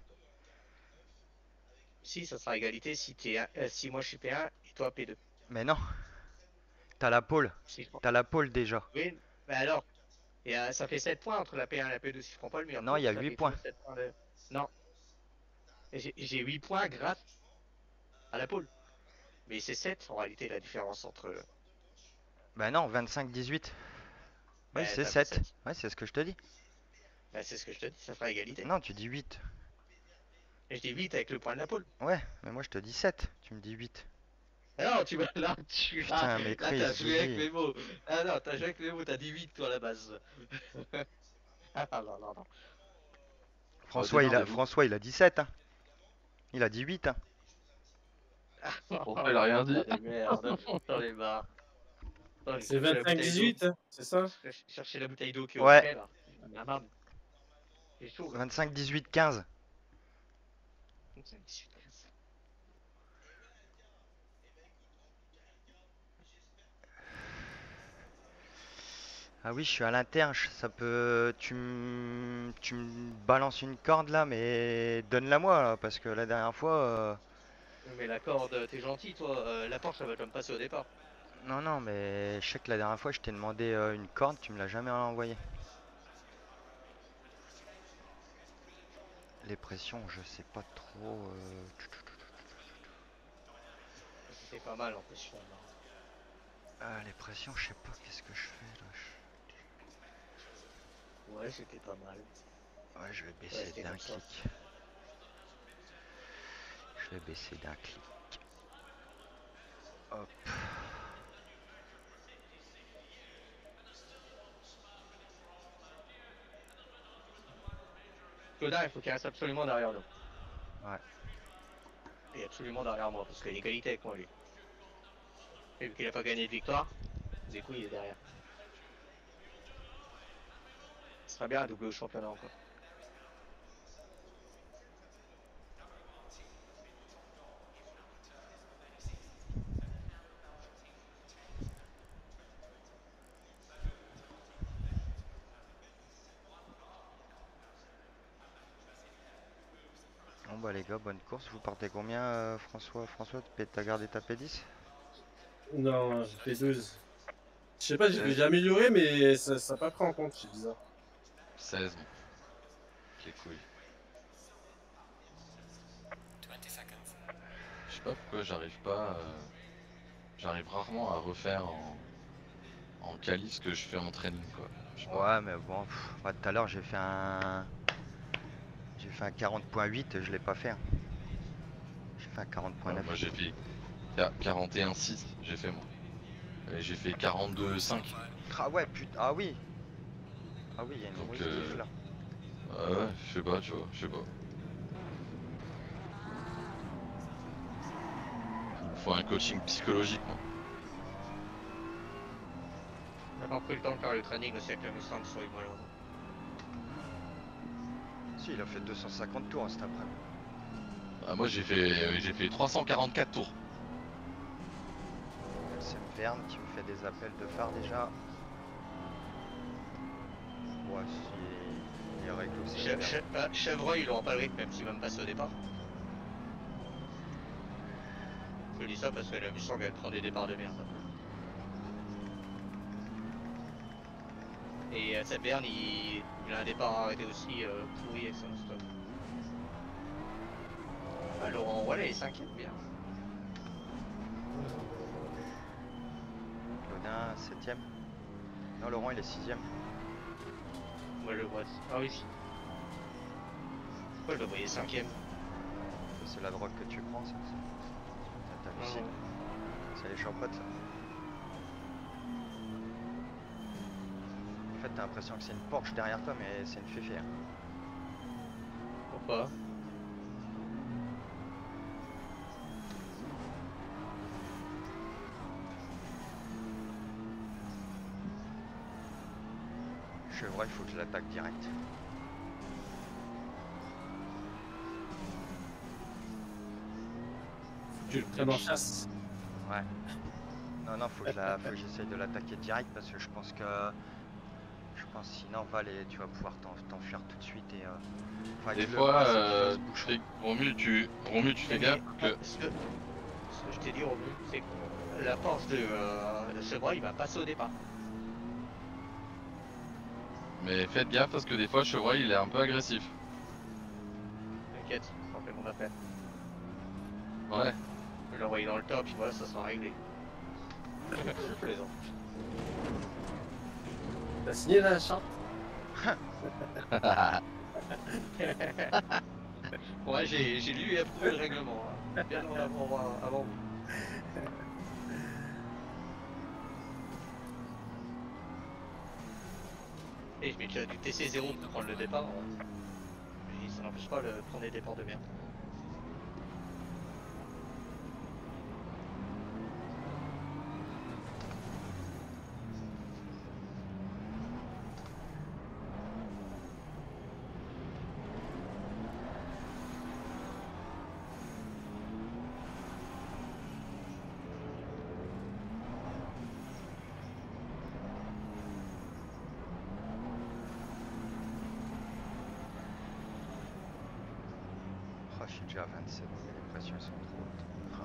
Si, ça sera égalité si, t'es un- euh, si moi je suis P un et toi P deux. Mais non, t'as la pole. Si je prends... T'as la pole déjà. Oui, bah alors, et, euh, ça fait sept points entre la P un et la P deux. Si je prends pas le meilleur Non, tour, il y a ça huit fait points. toujours sept points de... Non, Et j'ai j'ai huit points grâce à la pole. Mais c'est sept en réalité la différence entre... Bah non, vingt-cinq dix-huit. Oui, Bah, c'est t'as fait sept. sept. Ouais, c'est ce que je te dis. Bah, c'est ce que je te dis, ça fera égalité. Non, tu dis huit. Et je dis huit avec le point de la pole. Ouais, mais moi je te dis sept. Tu me dis huit. Ah non, tu vas là, tu Putain, là, mais là Chris, t'as joué avec Guigui. les mots. Ah non, t'as joué avec les mots, t'as dit huit toi à la base. Ah non, non, non. François, il a, démerdez-vous. François, il a dix-sept. Hein. Il a dit huit. Hein. Pourquoi il a rien dit? Putain de merde, j'en ai marre. Attends, je C'est cherchais la vingt-cinq bouteille d'eau. dix-huit, hein, c'est ça? Je cherchais la bouteille d'eau qui est au Ouais. frais là. Ah, mam. C'est chaud là. vingt-cinq dix-huit quinze. vingt-cinq, dix-huit, quinze. Ah oui, je suis à l'interne. je- Ça peut. Tu me. Tu me balances une corde là, mais donne-la moi là, parce que la dernière fois. euh, Mais la corde, t'es gentil toi, euh, la Porsche elle va te me passer au départ. Non, non, mais je sais que la dernière fois je t'ai demandé euh, une corde, tu me l'as jamais envoyée. Les pressions, je sais pas trop. euh, C'était pas mal en plus finalement. Ah, les pressions, je sais pas qu'est-ce que je fais là. Ouais, c'était pas mal. Ouais, je vais Ouais, baisser c'était d'un comme ça. clic. Je vais baisser d'un clic. Hop. Claudin, il faut qu'il reste absolument derrière nous. Ouais. Et absolument derrière moi, parce qu'il y a égalité avec moi, lui. Et vu qu'il a pas gagné de victoire, du coup, il est derrière. Ce serait bien à doubler au championnat encore. Bon bah les gars, bonne course. Vous partez combien euh, François François, t'as gardé ta P dix? Non, j'ai fait douze. Je sais pas, j'ai seize. j'ai amélioré, mais ça n'a pas pris en compte, c'est bizarre. seize. Les couilles. Je sais pas pourquoi j'arrive pas. euh, J'arrive rarement à refaire en, en quali ce que je fais en training, quoi. Je sais pas. Ouais, mais bon, pff, bah, tout à l'heure j'ai fait un j'ai fait un quarante point huit, je l'ai pas fait, hein. J'ai fait un quarante point Euh, neuf. moi j'ai fait qua- quarante et un six, j'ai fait moi. Et j'ai fait quarante-deux cinq. Ah ouais, putain, ah oui. Ah oui, il y a une Donc, grosse diff euh, là. ouais, je sais pas, tu vois, je sais pas. Il me faut un coaching psychologique, moi. On n'a pas pris le temps de faire le training aussi avec le Mustang sur les moellons. Si, il a fait deux cent cinquante tours hein, cet après-midi. Ah, moi j'ai fait, euh, j'ai fait trois cent quarante-quatre tours. Sam Verne qui me fait des appels de phare déjà. Ouais, si les règles au Sam Che- Verne. che- euh, Chevreuil, il aura pas le rythme, même s'il va me passer au départ. Je dis ça parce que la Mustang, elle prend des départs de merde. Et euh, cette Verne, il... il a un départ arrêté aussi euh, pourri avec son stop. Bah, Laurent Wallet est cinquième, bien. Claudin, septième. Non, Laurent, il est sixième. Moi, je le vois. Ah oui. Pourquoi je le voyais cinquième? Ça, c'est la drogue que tu prends, ça. Ça Non, t'hallucine. non. C'est les champottes, ça. En fait, t'as l'impression que c'est une Porsche derrière toi, mais c'est une féfé. Hein. Pourquoi? Chevreuil, il faut que je l'attaque direct. Tu le prennes en chasse. Ouais. Non, non, faut que je la- faut que j'essaye de l'attaquer direct parce que je pense que. Je pense sinon, Val, et tu vas pouvoir t'en- t'enfuir tout de suite et. Euh... Enfin, Des qu'il le fois, passe et qu'il euh, fasse bouchon. fais- Romu, tu, Romu, tu fais Mais, gaffe ah, que. ce, que, ce que je t'ai dit, Romu, c'est que la Porsche de, euh, de Chevreuil, il va passer au départ. Mais faites gaffe parce que des fois, Chevreuil, il est un peu agressif. T'inquiète, j'en fais mon affaire. Ouais. Je vais l'envoyer dans le top, puis voilà, ça sera réglé. Je plaisante. T'as signé la charte? Ouais, j'ai j'ai lu et approuvé le règlement, hein. Bien en avant, avant vous. Et je mets déjà du T C zéro pour prendre le départ. hein. Mais ça n'empêche pas le premier départ de merde. Oh, je suis déjà à vingt-sept, mais les pressions sont trop hautes. Ah.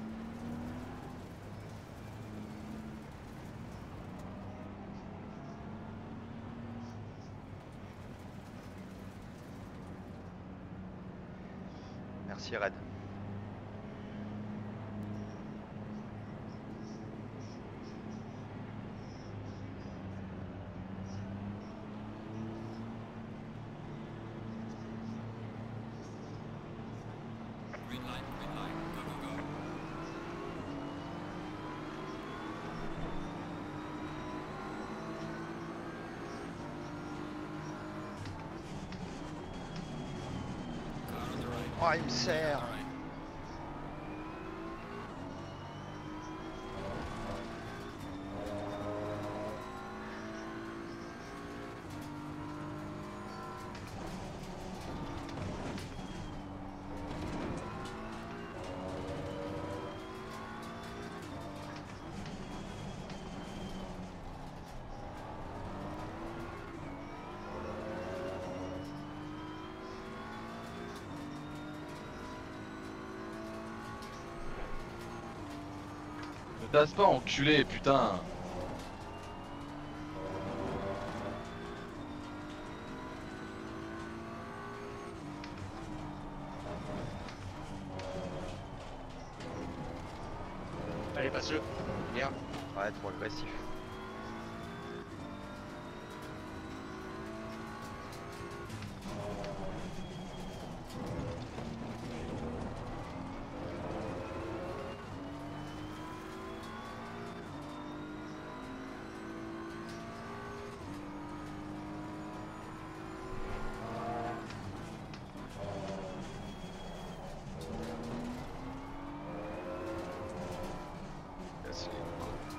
Merci Red. Oh, il me serre. Ne tasse pas, enculé, putain. Allez, passe-le. Merde. Ouais, trop agressif. Casse les couilles.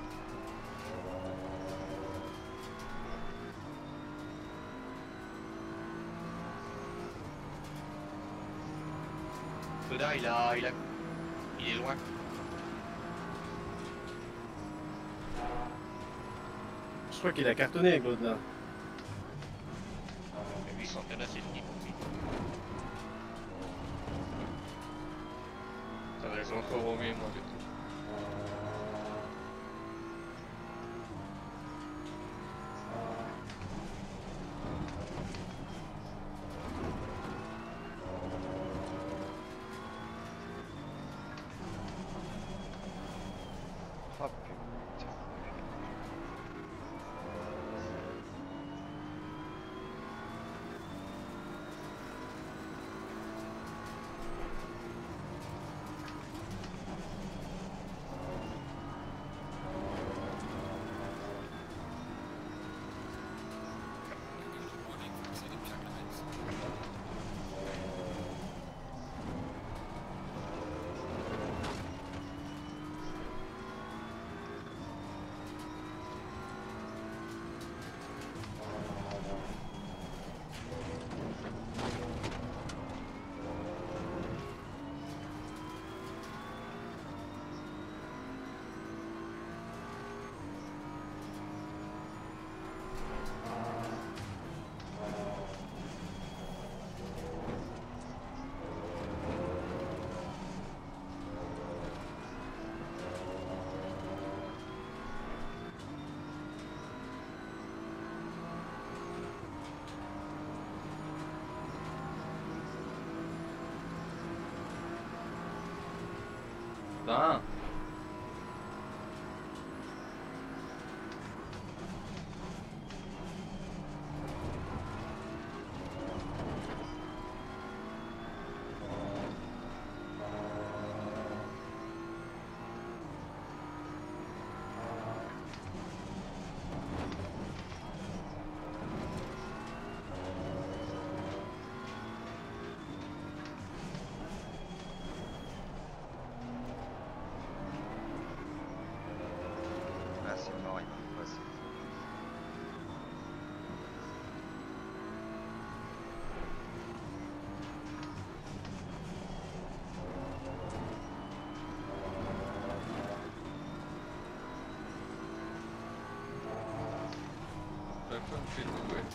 Soda, il a, il a, il est loin. Je crois qu'il a cartonné, Claude, là. Mais lui, son canard, c'est fini pour lui. Ça va, je vais encore au mieux, moi, du coup. Oh putain. Putain. Ah, c'est mort, il peut passer. La femme fait le ouais.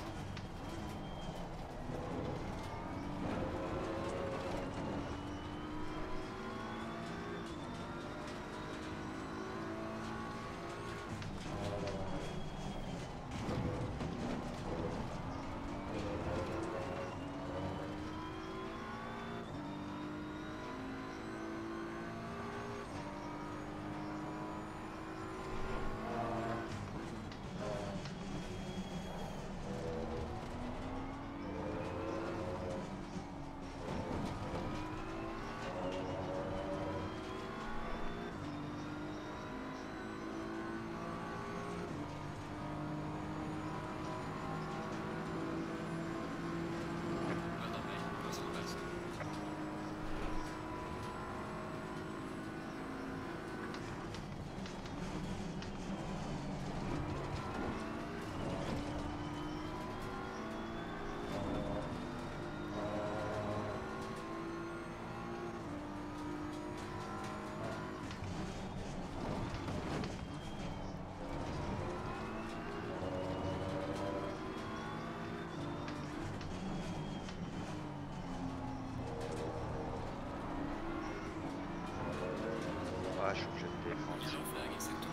je suis obligé de défendre. Yellow flag, exactement.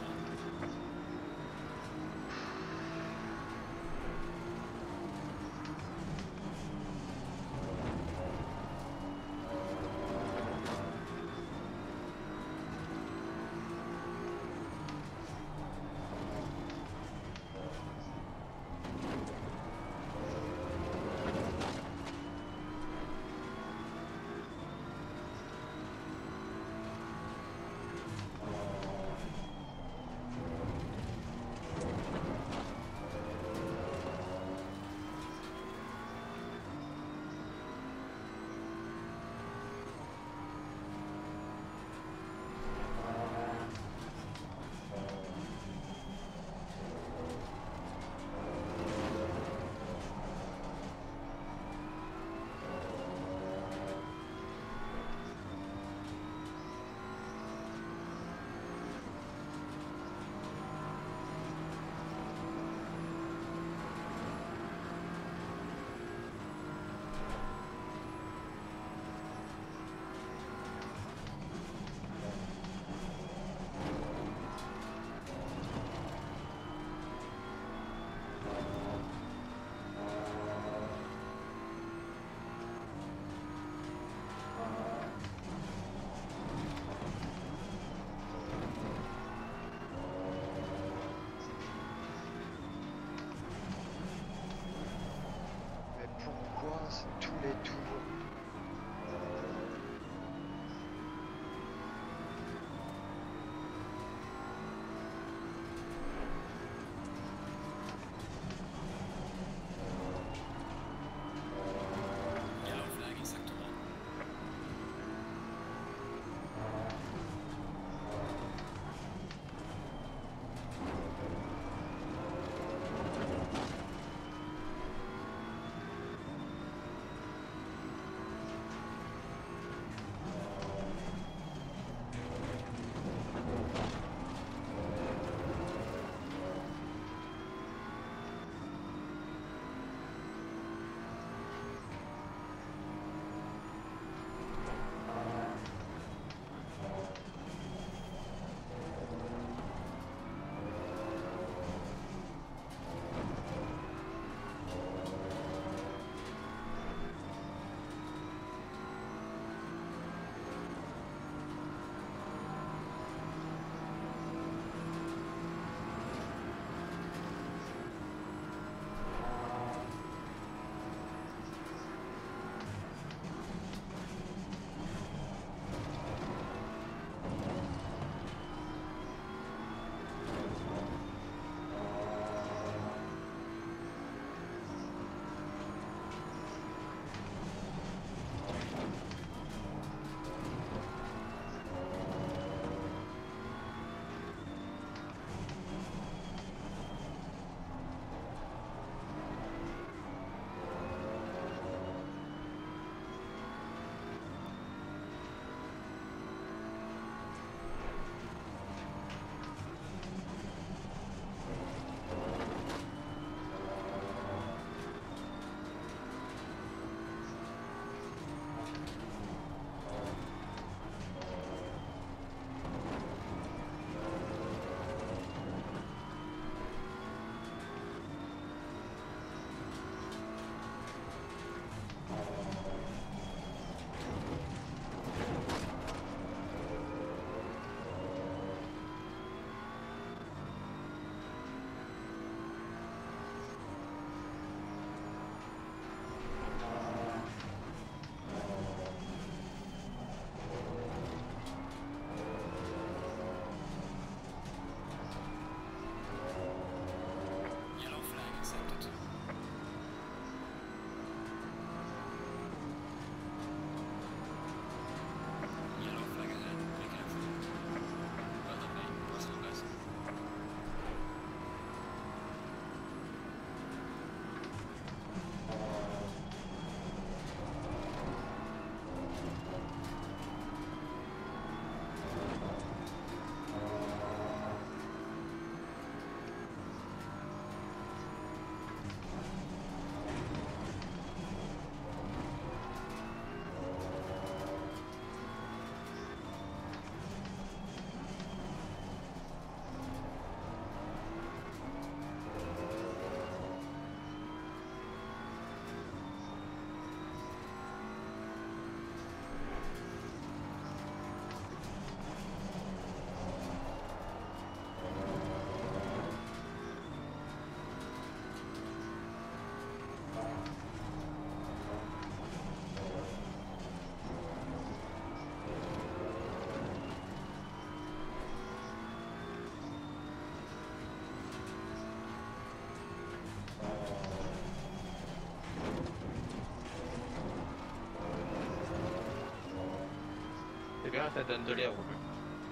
P un, ça donne de l'air au plus.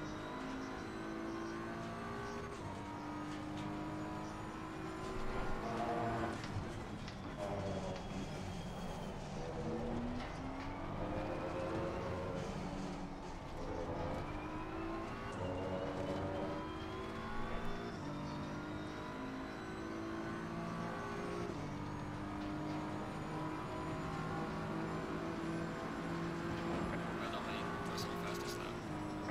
Well, not many. That's not fast as that.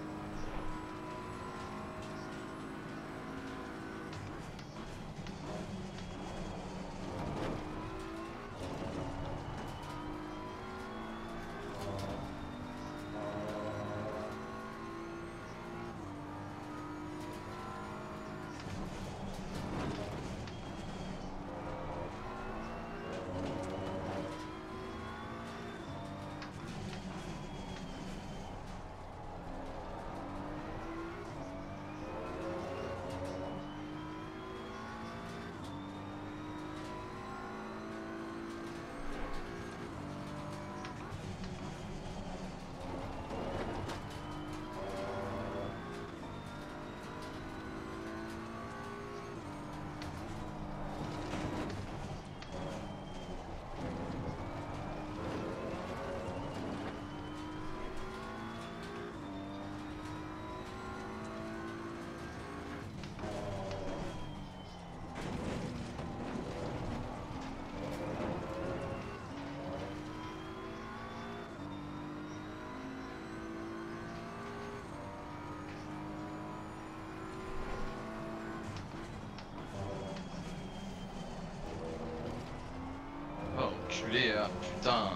Oh, enculé, ah, putain.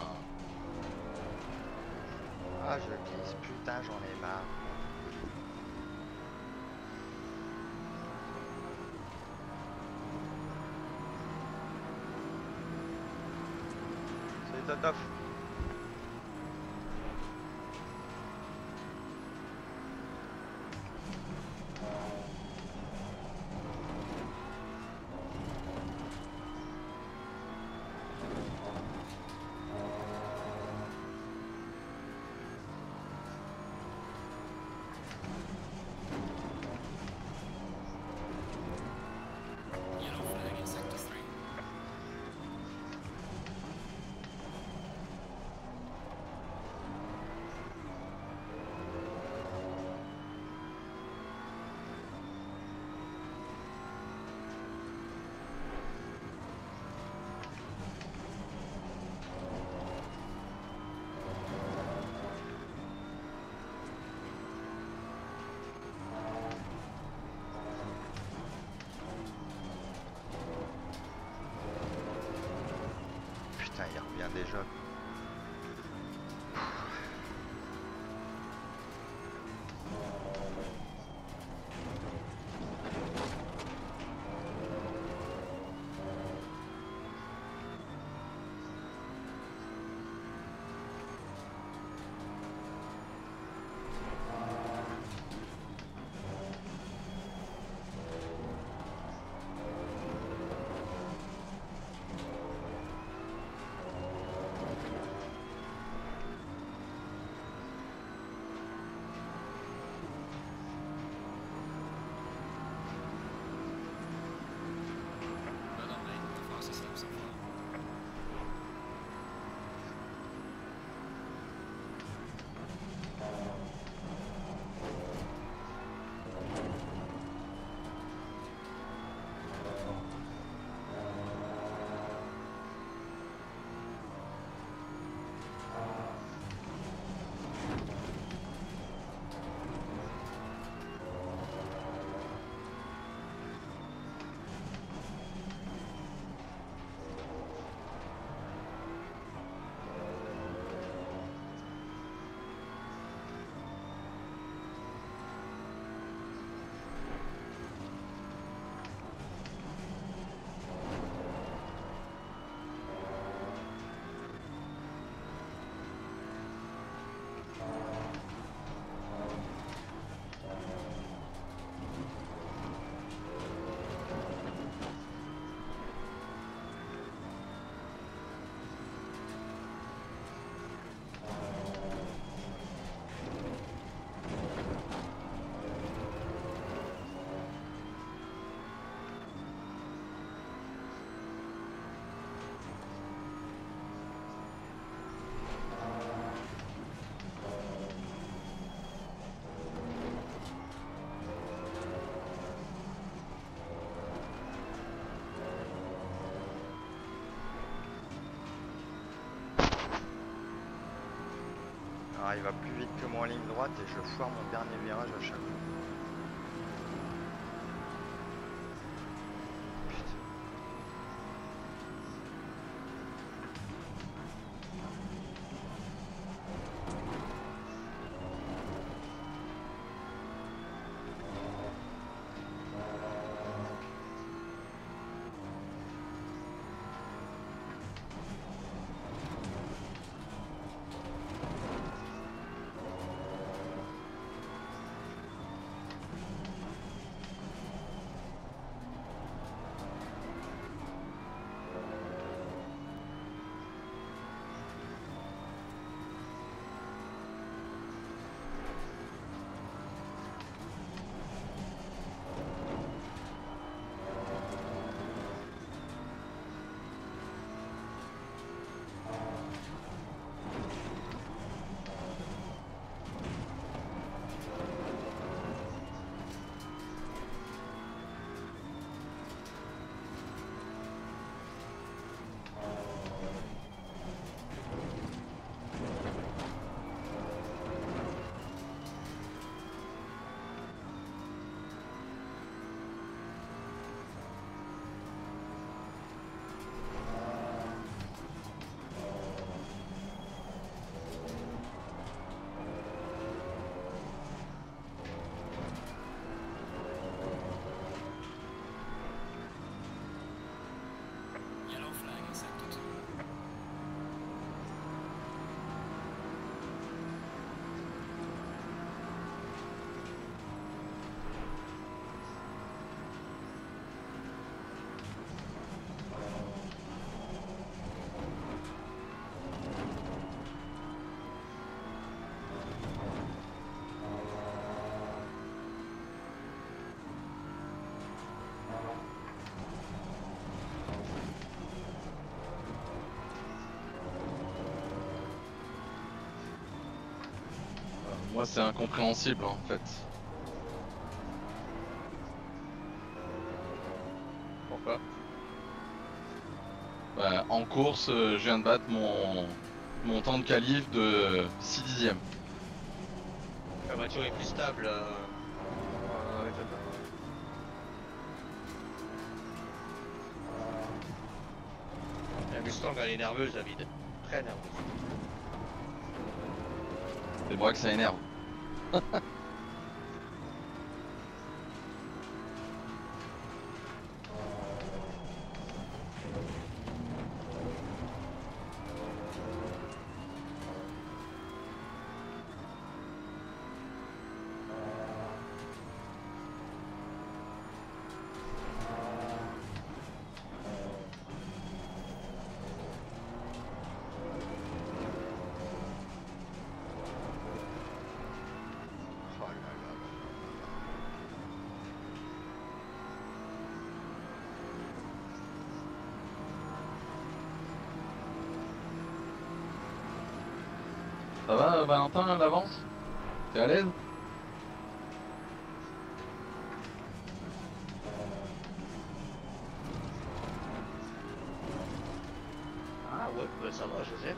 Ah, je glisse, putain, j'en ai marre. Salut Totof. Yellow flag in sector three. Putain, il revient déjà. j'arrive à plus vite que moi en ligne droite et je foire mon dernier virage à chaque fois. Yellow flag in sector two. Moi, c'est incompréhensible en fait. Pourquoi? Bah, en course, euh, je viens de battre mon, mon temps de qualif de six dixièmes. La voiture est plus stable. Euh... euh, avec le temps. La Mustang elle est nerveuse, David. Très nerveuse. C'est moi que ça énerve. Oh là là là. Ça va, Valentin, l'avance? T'es à l'aise? Ah ouais, bah ça va, Joseph.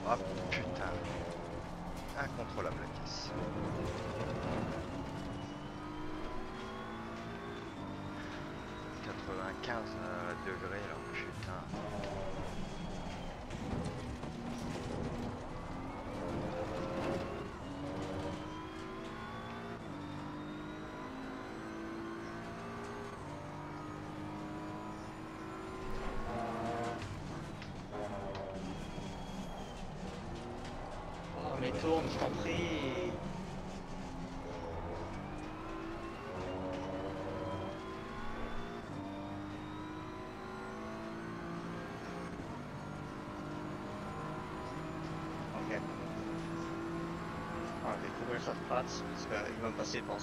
Ah putain. Incontrôlable la caisse. quatre-vingt-quinze euh, degrés là, putain. Oh, mais tourne, je t'en prie. Ok. On va découvrir sa patte, parce qu'il va me passer devant.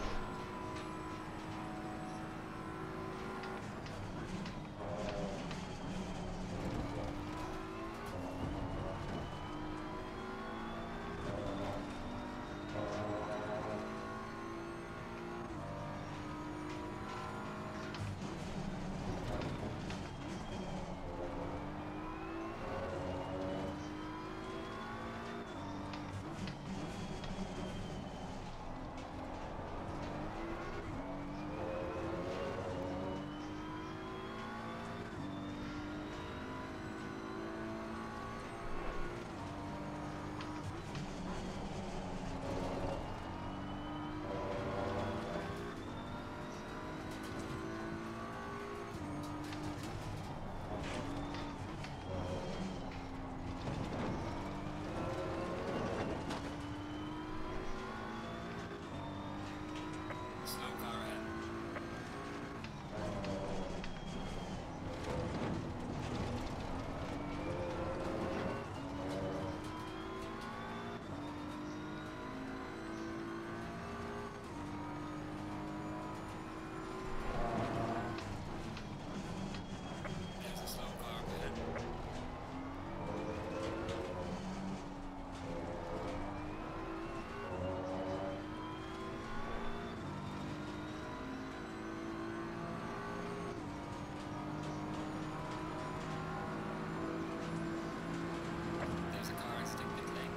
Slow car ahead. There's a slow car ahead. There's a car exiting pit lane.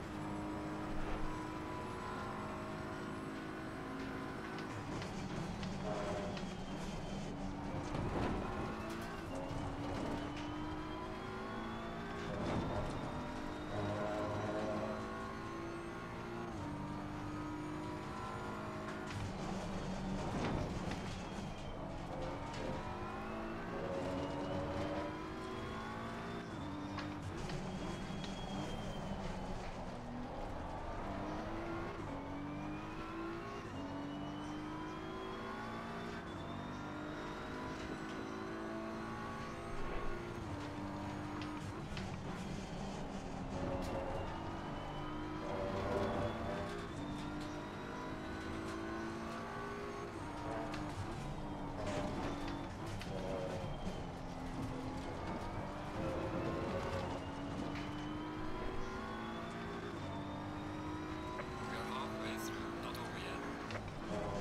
We're halfway through, not over yet.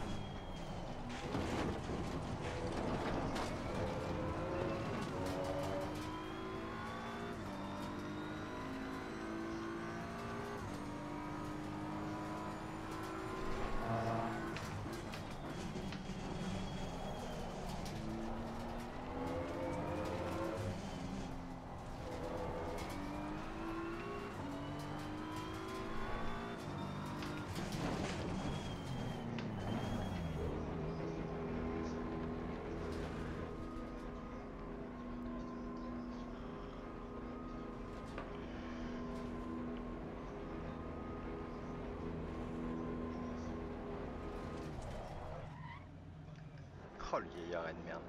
Oh le vieillard de merde.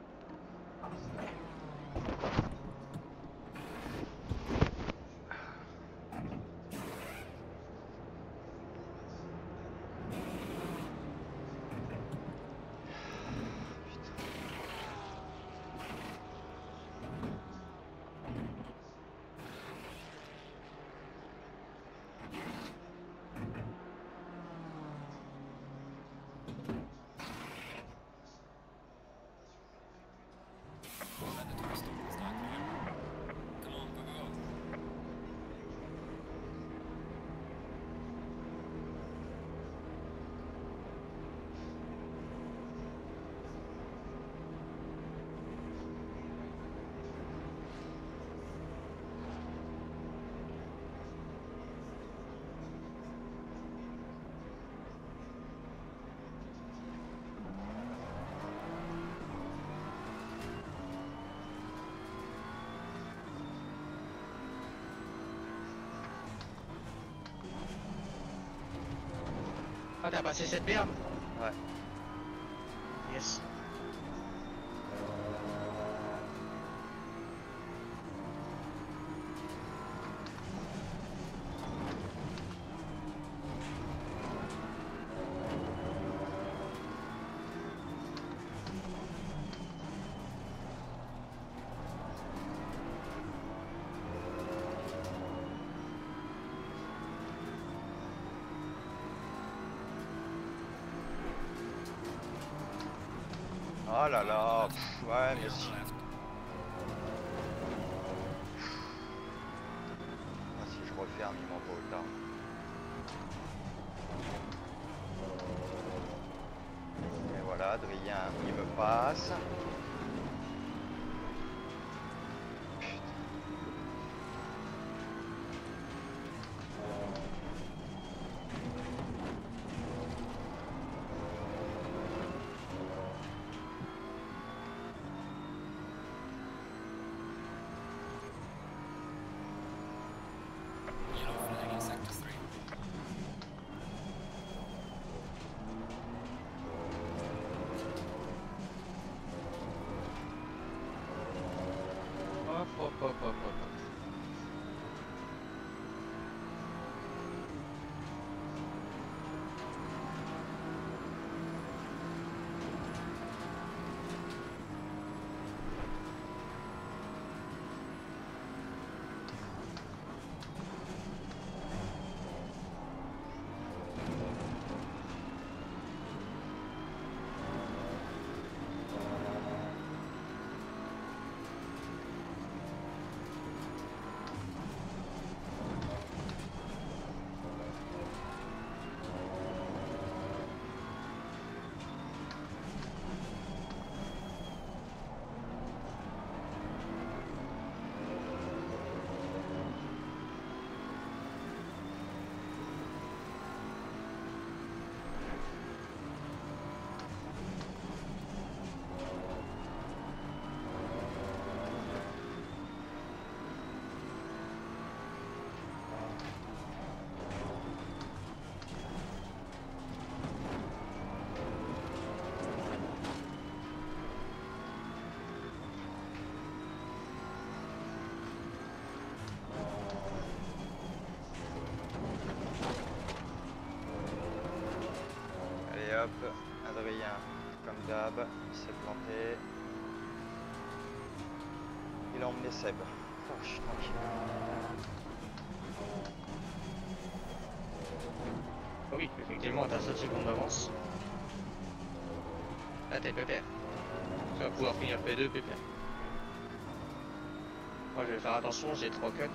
Ah, t'as passé cette berme? Ouais. Yes. Oh là là, pff, ouais, mais si. Ah, si je referme, il m'envoie au tard. Et voilà, Adrien, il me passe. Yellow flag in sector three. Hop, hop, hop, hop, hop. Allez hop, Adrien, comme d'hab, il s'est planté. Il a emmené Seb. Oh, je suis tranquille. Ah oui, effectivement, t'as sept secondes d'avance. Là, t'es pépère. Tu vas pouvoir finir P deux, pépère. Moi, je vais faire attention, j'ai trois cuts.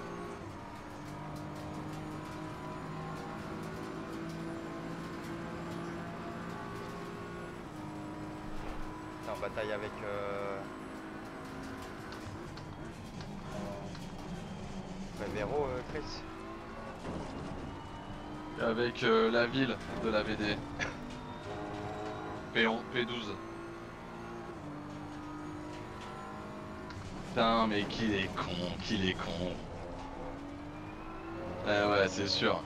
T'es en bataille avec... Euh... Véro, euh, Chris. Avec euh, la ville de la V D. P onze, P douze. Putain, mais qu'il est con, qu'il est con. Eh ouais, c'est sûr.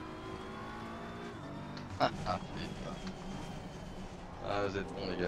Ah, ah, putain. Ah, vous êtes bons, les gars.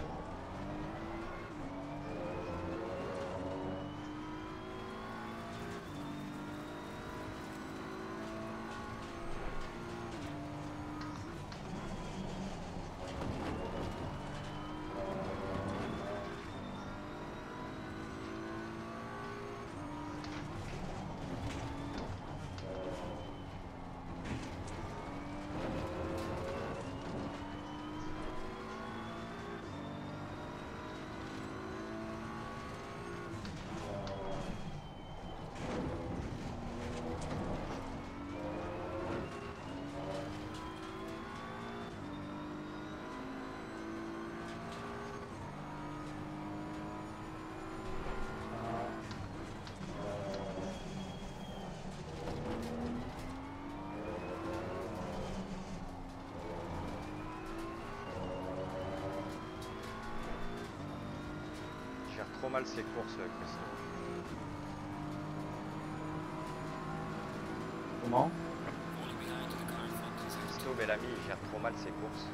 Trop mal ses courses, Christo. Comment? Christo, Bellamy, il gère trop mal ses courses.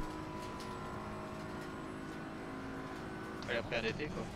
Il a pris un été quoi.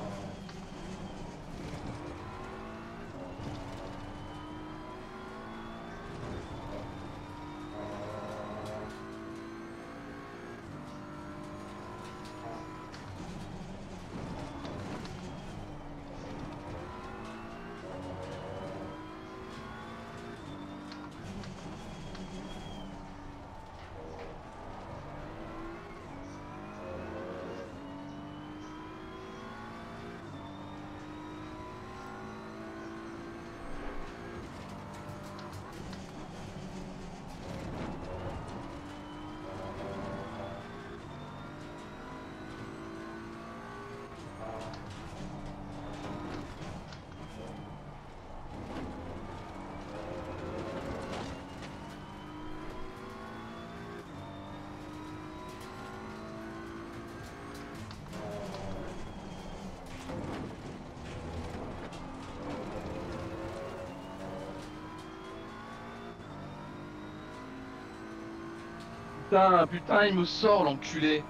Putain, putain, il me sort l'enculé.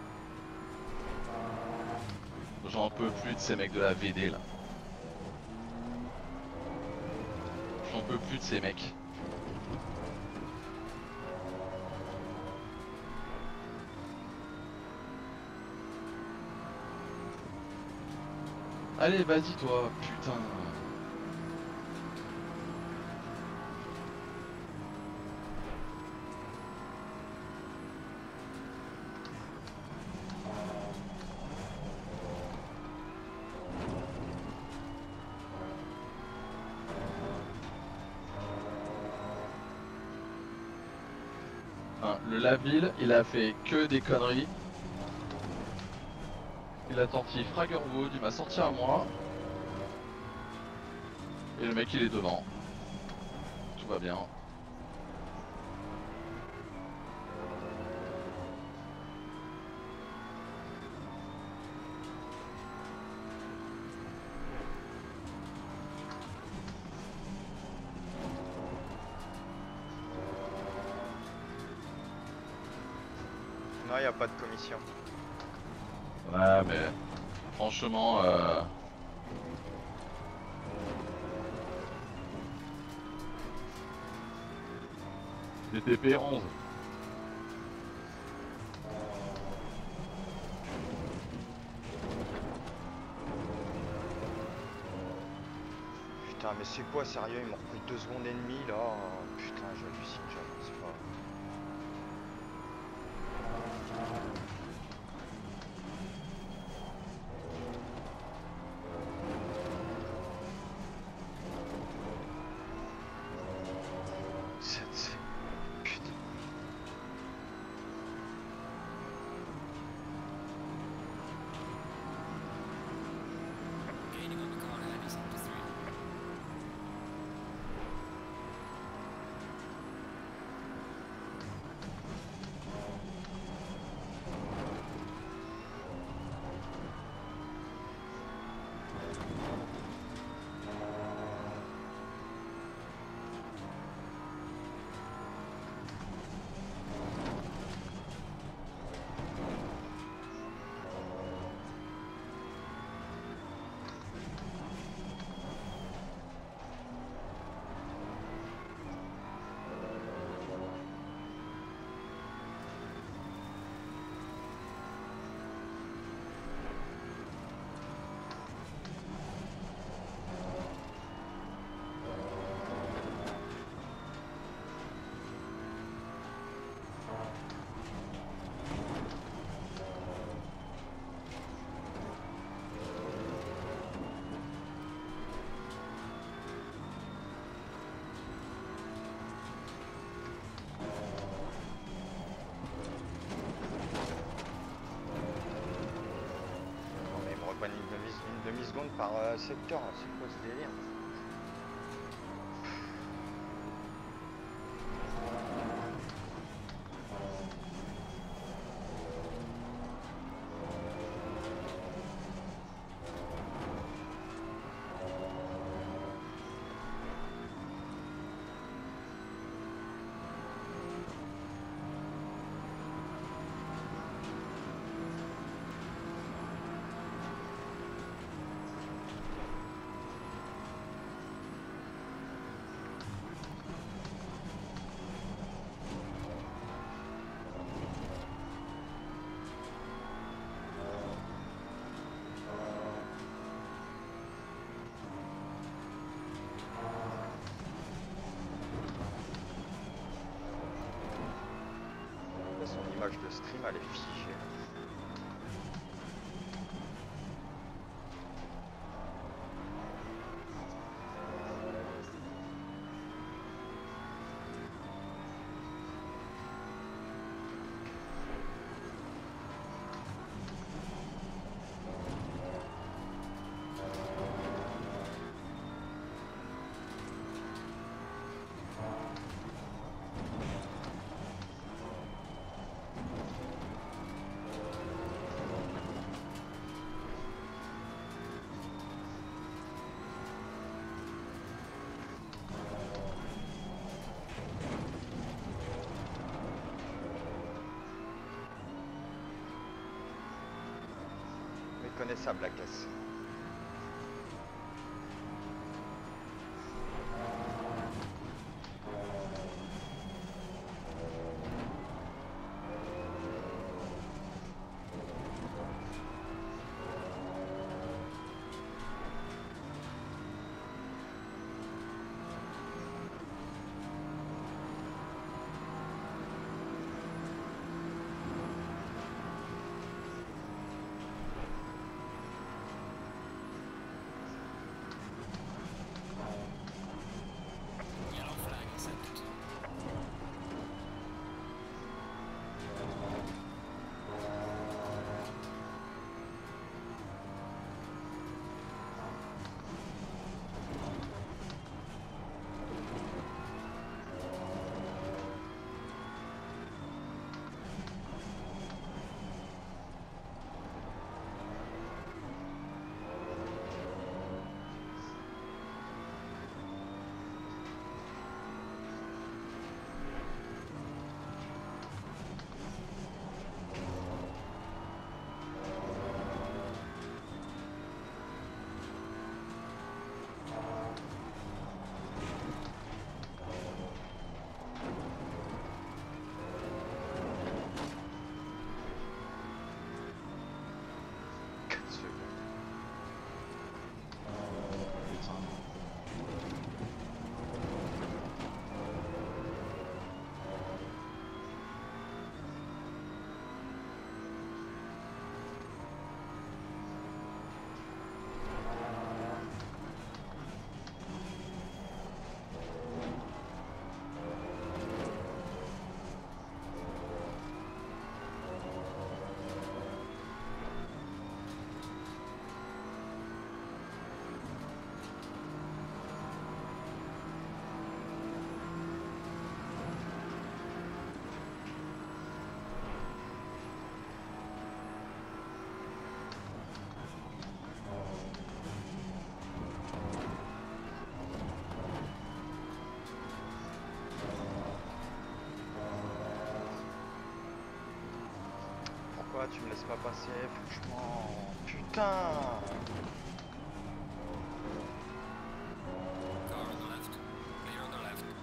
J'en peux plus de ces mecs de la V D là. J'en peux plus de ces mecs. Allez, vas-y toi, putain. Hein, le Laville, il a fait que des conneries. Il a sorti Fraggerwood, il m'a sorti à moi. Et le mec il est devant. Tout va bien. Non, il a pas de commission. Ouais, mais franchement, euh... D T P onze. Putain, mais c'est quoi, sérieux? Ils m'ont repris deux secondes et demie là. Putain, j'hallucine, j'avance pas. C'est- Putain. Gaining on the car ahead is up to three. Non, mais ils me reprennent une demi- une demi-seconde par euh, secteur, là. C'est quoi ce délire? Mon image de stream elle est figée. Méconnaissable la caisse. Yellow flag accepted. Pourquoi tu me laisses pas passer, franchement? Putain! Car on the left. Clear on the left.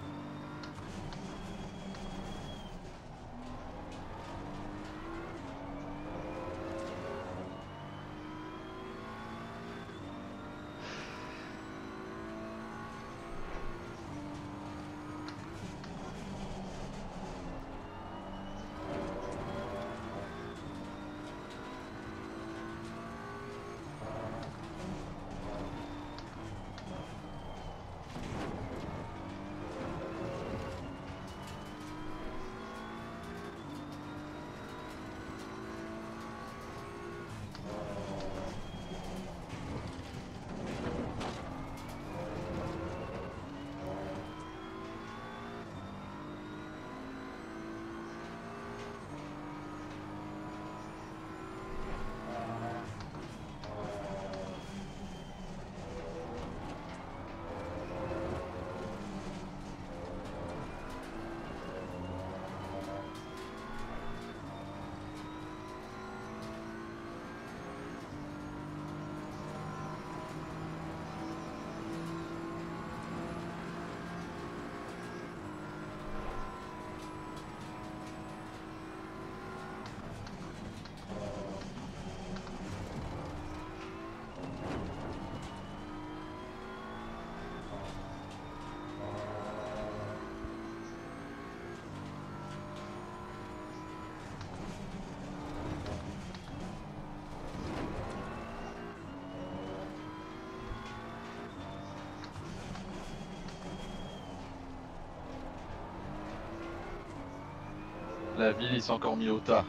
La ville, ils sont encore mis au tas.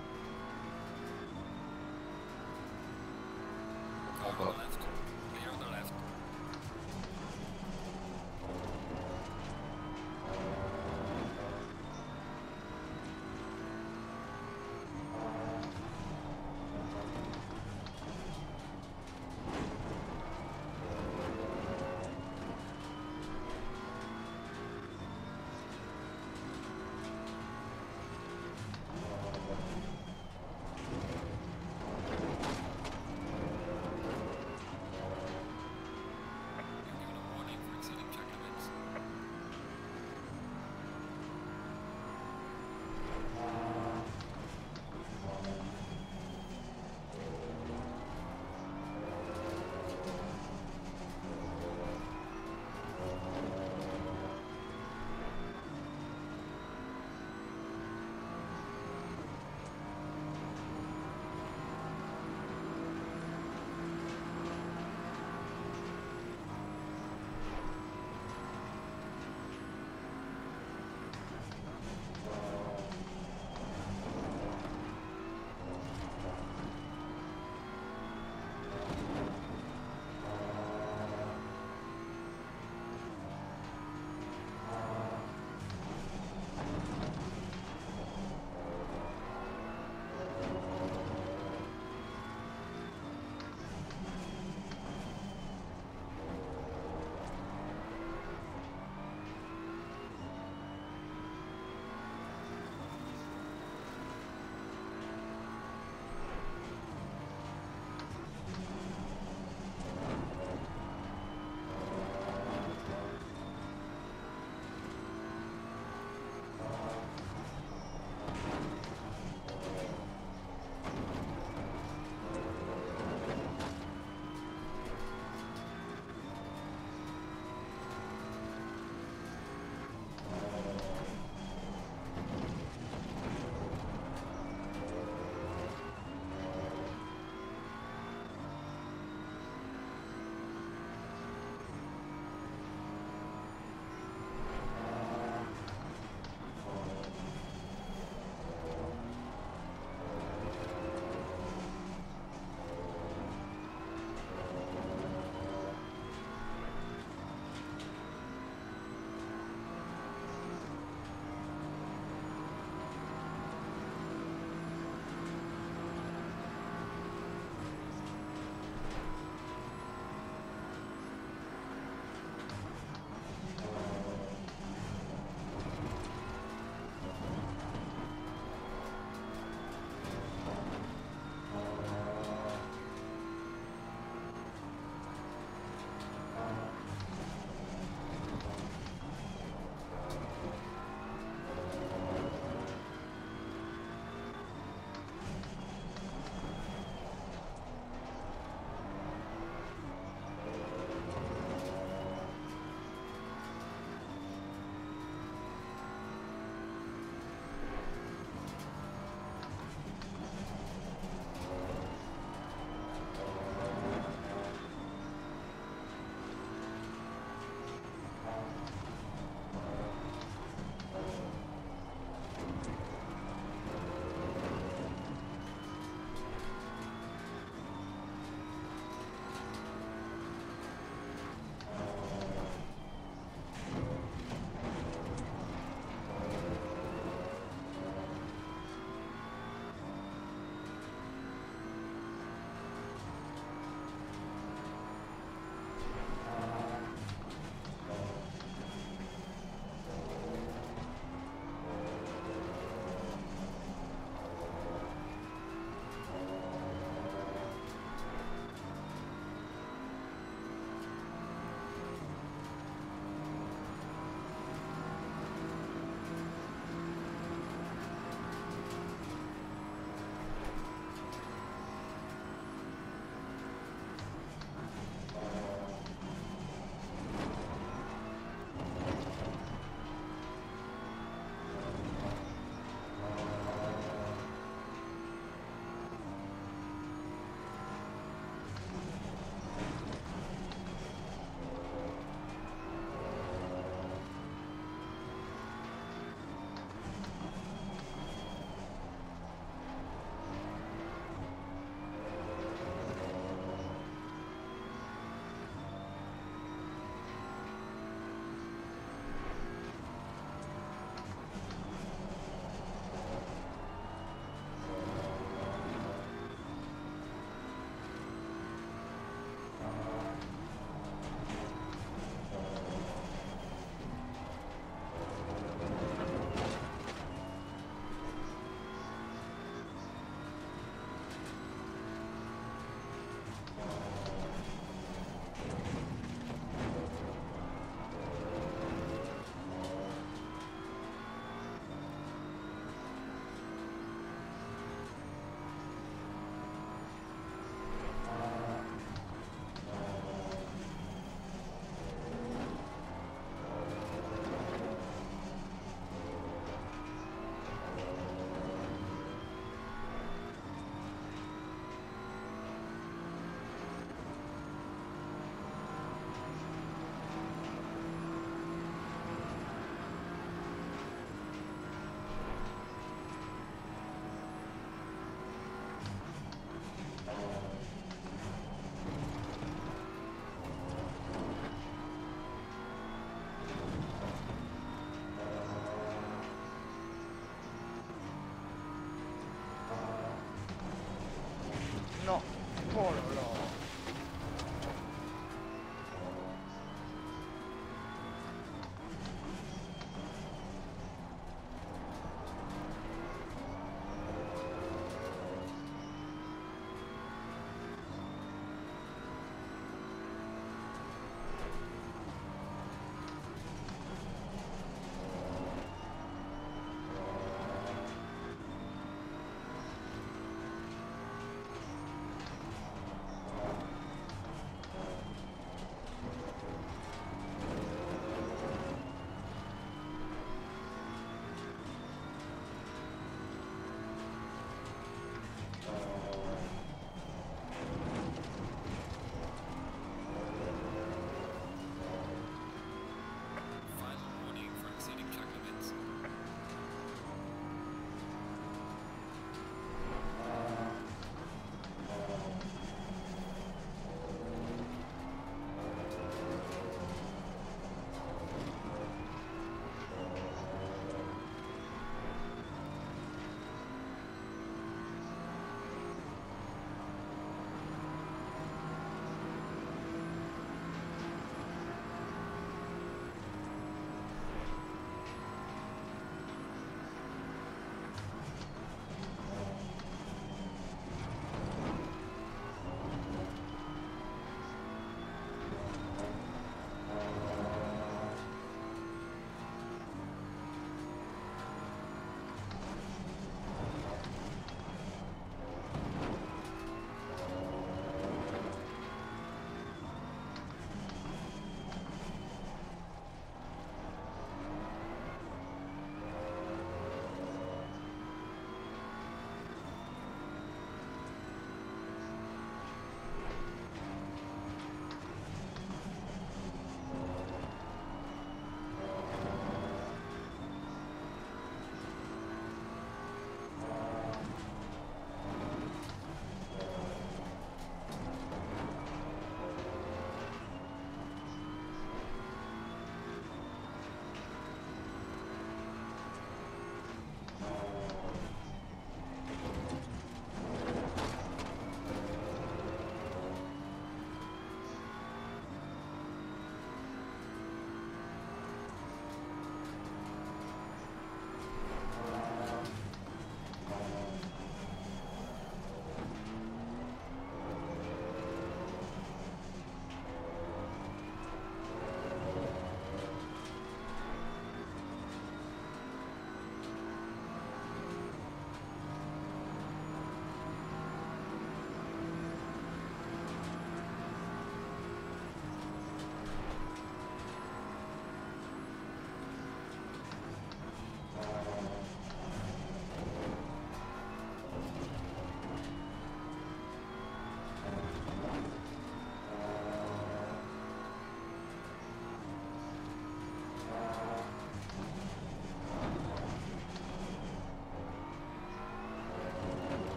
Clear on the left. Clear on the left.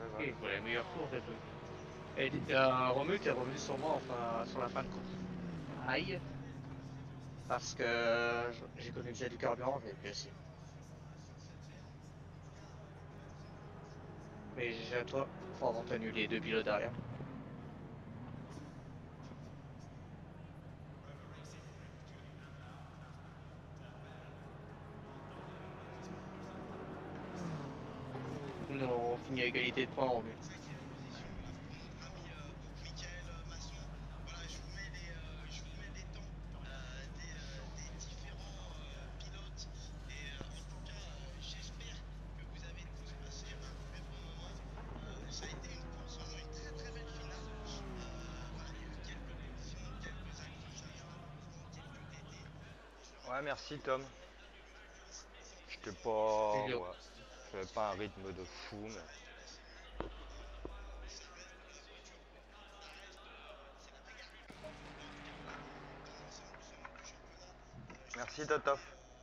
voilà. Et voilà, les meilleurs tours des trucs. Et euh, Romu, t'es revenu sur moi enfin sur la fin de course. Aïe. Parce que je- j'ai économisé du carburant, je l'ai blessé. Mais j'ai à toi pour avoir tenu les deux pilotes derrière. Nous on finit à égalité de points en mieux. Ouais, merci Tom. J'étais pas. Julio. Ouais. J'avais pas un rythme de fou, mais. Merci Totof.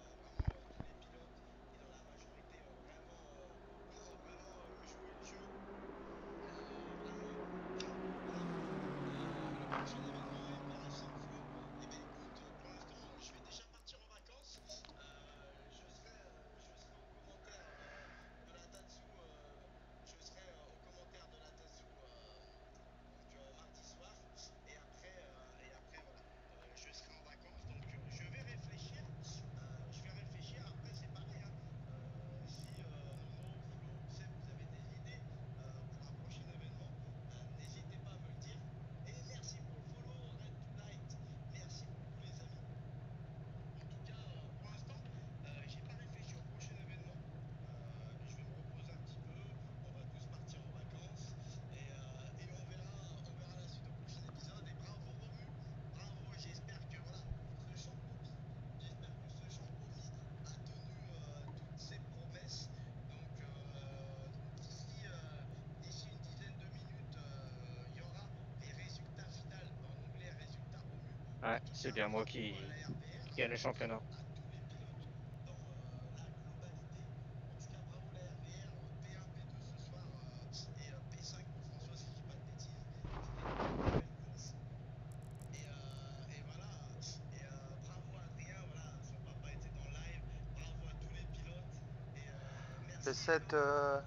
Ouais, c'est bien moi qui, qui gagne le championnat. P sept. Euh...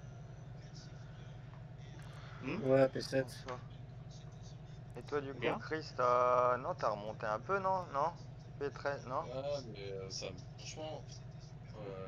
Hmm Ouais, P sept. Bonsoir. Et toi, du coup, Bien. Chris, t'as. Non, t'as remonté un peu, non? Non? P treize, non? Ouais, mais euh, ça, franchement, euh,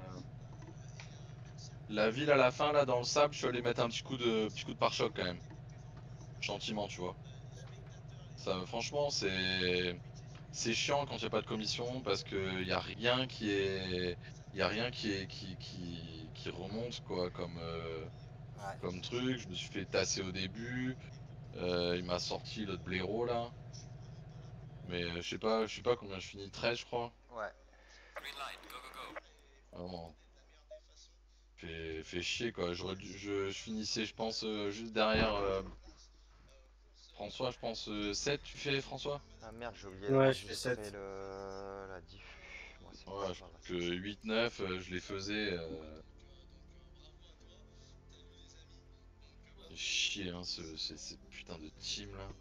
la ville à la fin, là, dans le sable, je suis allé mettre un petit coup de, petit coup de pare-choc quand même. Gentiment, tu vois. Ça, franchement, c'est, c'est chiant quand il n'y a pas de commission parce que y a rien qui est, y a rien qui est, qui, qui, qui remonte, quoi, comme, euh, Ouais. comme truc. Je me suis fait tasser au début. Euh, il m'a sorti l'autre blaireau, là. Mais euh, je sais pas, je sais pas combien je finis, treize, je crois. Ouais. Green light, go go go. Vraiment. Fait, fait chier quoi. J'aurais dû- je, je finissais, je pense, euh, juste derrière euh, François, je pense euh, sept, tu fais François? Ah merde, j'ai oublié Ouais, je fais d'enregistrer sept. le... la diff. Moi, c'est pas Ouais, je grave. crois que huit neuf, euh, je les faisais. Euh... fait chier, hein, ce, ces, ces putains de team là.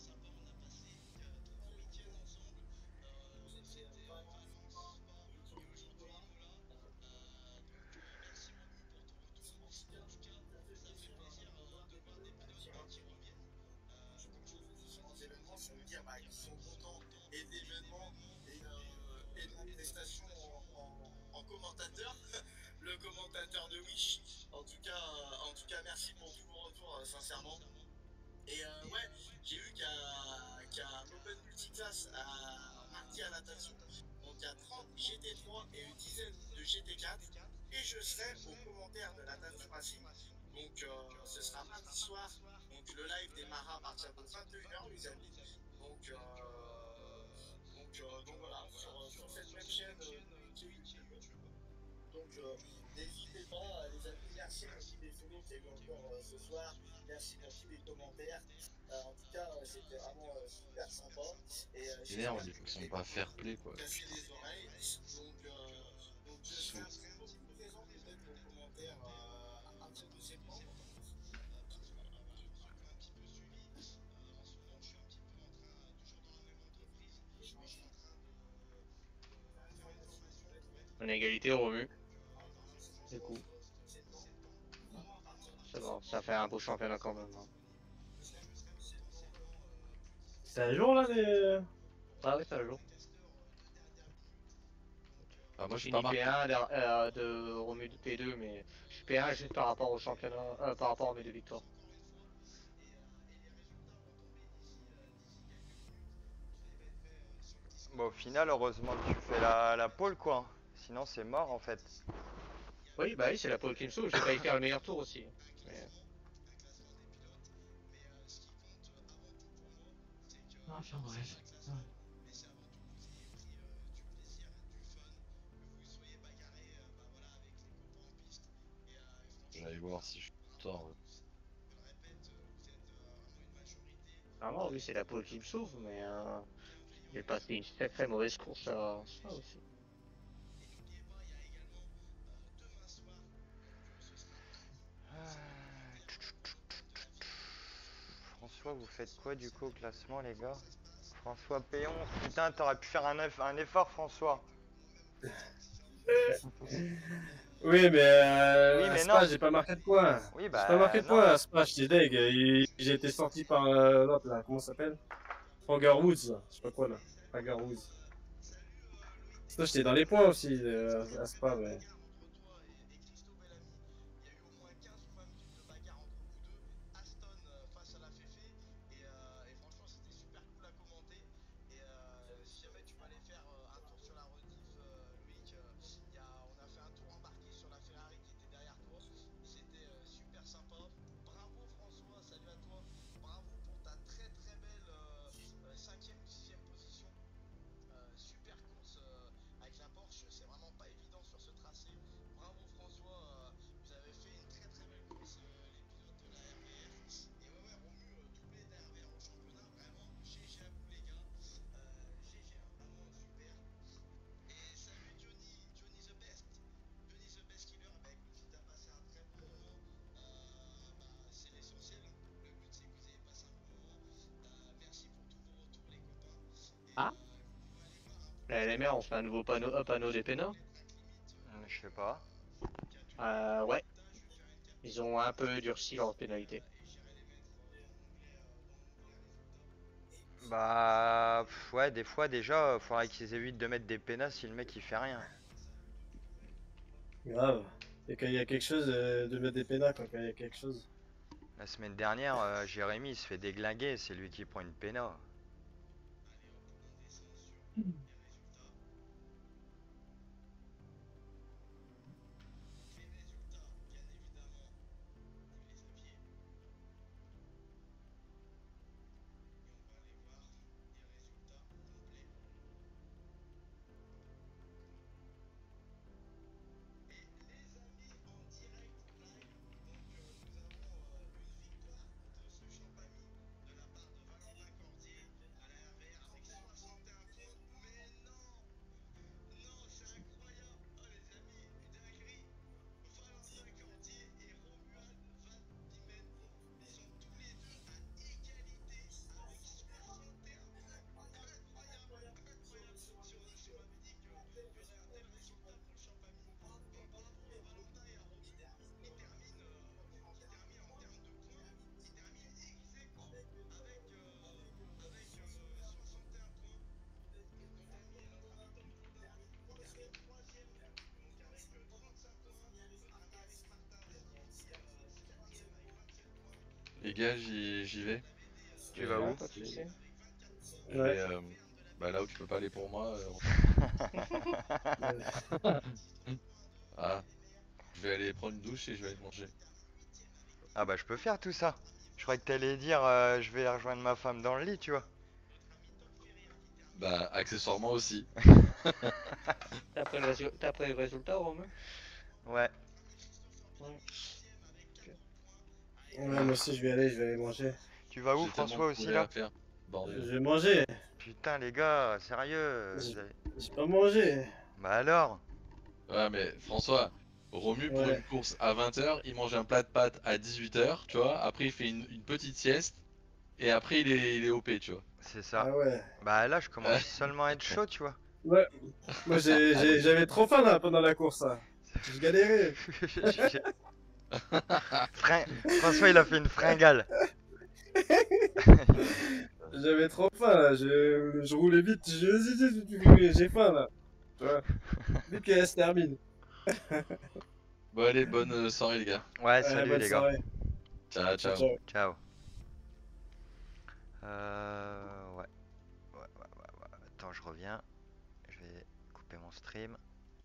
Le commentateur de Wish. En tout cas, euh, en tout cas, merci pour tous vos retours, euh, sincèrement. Et euh, ouais, j'ai vu qu'il y, qu y a un Open Multiclass à mardi à natation. Donc il y a trente G T trois et une dizaine de G T quatre. Et je serai au commentaire de Natation Racing. Donc euh, ce sera mardi soir. Donc le live démarrera à partir de vingt et une heures, les amis. Donc, euh, donc, euh, donc voilà, sur, sur cette même chaîne euh, de YouTube. Donc euh, n'hésitez pas, les amis, merci pour tous les follow qu'il y a eu encore euh, ce soir, merci pour tous les commentaires, euh, en tout cas euh, c'était vraiment euh, super sympa, et euh, Énerve, j'espère ils que vous sont avez pas fair play quoi. cassé les oreilles, donc, euh, donc je serai très beaucoup présent peut-être aux commentaires euh, à partir de septembre, On est égalité, Romu. Du coup. C'est bon, ça fait un beau championnat quand même. Hein. C'est à jour là les. Ah oui, c'est à jour. Ah, moi, je suis Fini pas P marqué. un de, euh, de Romu de P deux, mais je suis P un juste par rapport au championnat, euh, par rapport à mes deux victoires. Bon, au final, heureusement que tu fais la, la pole, quoi. Sinon, c'est mort, en fait. Oui, bah oui, c'est la pole qui me sauve. J'ai failli faire le meilleur tour aussi. Mais... Enfin bref. Je vais aller voir si je sors. Vraiment, oui, c'est la pole qui me sauve, mais euh, j'ai passé une sacrée mauvaise course à ça aussi. François, vous faites quoi du coup au classement, les gars? François P onze, putain, t'aurais pu faire un, eff- un effort, François. Oui, mais, euh, Oui, mais Spa, non. j'ai pas marqué de points. Oui, bah, J'ai pas marqué de non. points à Spa, j'étais deg. Il- J'ai été sorti par euh, l'autre là, comment ça s'appelle? Tiger Woods, là. Je sais pas quoi là. Tiger Woods. Sinon, j'étais dans les points aussi euh, à Spa, mais. Ah La L M R, on fait un nouveau panneau, un panneau des pénats. Je sais pas. Euh, ouais. Ils ont un peu durci leur pénalité. Bah, pff, ouais, des fois déjà, faudrait qu'ils évitent de mettre des pénats si le mec il fait rien. Grave. Et quand il y a quelque chose, euh, de mettre des pénats, quoi, quand il y a quelque chose. La semaine dernière, euh, Jérémy il se fait déglinguer, c'est lui qui prend une péna. Les gars, j'y j'y vais. Tu Et, vas euh, où? Pas de soucis. Je vais, euh, bah là où tu peux pas aller pour moi. euh, Ah, je vais aller prendre une douche et je vais aller manger. Ah bah je peux faire tout ça. Je croyais que t'allais dire euh, je vais rejoindre ma femme dans le lit, tu vois. Bah, accessoirement aussi. T'as pris le, résu- t'as pris le résultat, Romain? Ouais. Ouais. Ouais, moi aussi, je vais aller, je vais aller manger. Tu vas où, J'ai tellement François, de aussi poulet là? à faire. Bordel. Je vais manger. Putain, les gars, sérieux. J'ai vous avez- j'ai pas mangé. Bah alors? Ouais, mais François, Romu pour Ouais. une course à vingt heures, il mange un plat de pâtes à dix-huit heures, tu vois. Après, il fait une, une petite sieste. Et après, il est, il est O P, tu vois. C'est ça. Ah ouais. Bah là, je commence seulement à être chaud, tu vois. Ouais. Moi, j'ai- j'ai- j'avais trop faim là pendant la course. Là. Je galérais. Frin- François, il a fait une fringale. J'avais trop faim là. Je, je roulais vite. Je- J'ai faim là. Tu vois. Vite qu'elle se termine. Bon, allez, bonne euh, soirée, les gars. Ouais, salut bonne les gars. soirée. Ciao, ciao. Ciao. Ciao. Euh, ouais. Ouais, ouais, ouais, ouais. Attends, je reviens. Je vais couper mon stream.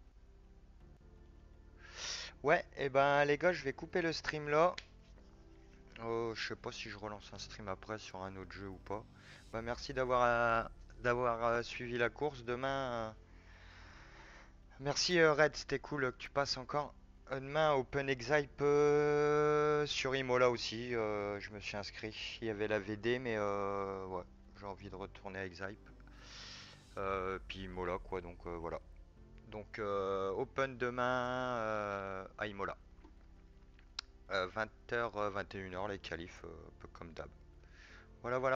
Ouais, et ben les gars, je vais couper le stream là. Euh, je sais pas si je relance un stream après sur un autre jeu ou pas. Bah merci d'avoir euh, d'avoir euh, suivi la course. Demain, euh, merci euh, Red, c'était cool euh, que tu passes encore. Euh, Demain, Open Exype euh, sur Imola aussi. Euh, je me suis inscrit. Il y avait la V D, mais euh, ouais, j'ai envie de retourner à Exype. Euh, puis Imola quoi, donc euh, voilà. Donc euh, Open demain euh, à Imola. Euh, vingt heures, vingt et une heures les qualifs, euh, un peu comme d'hab. Voilà, voilà.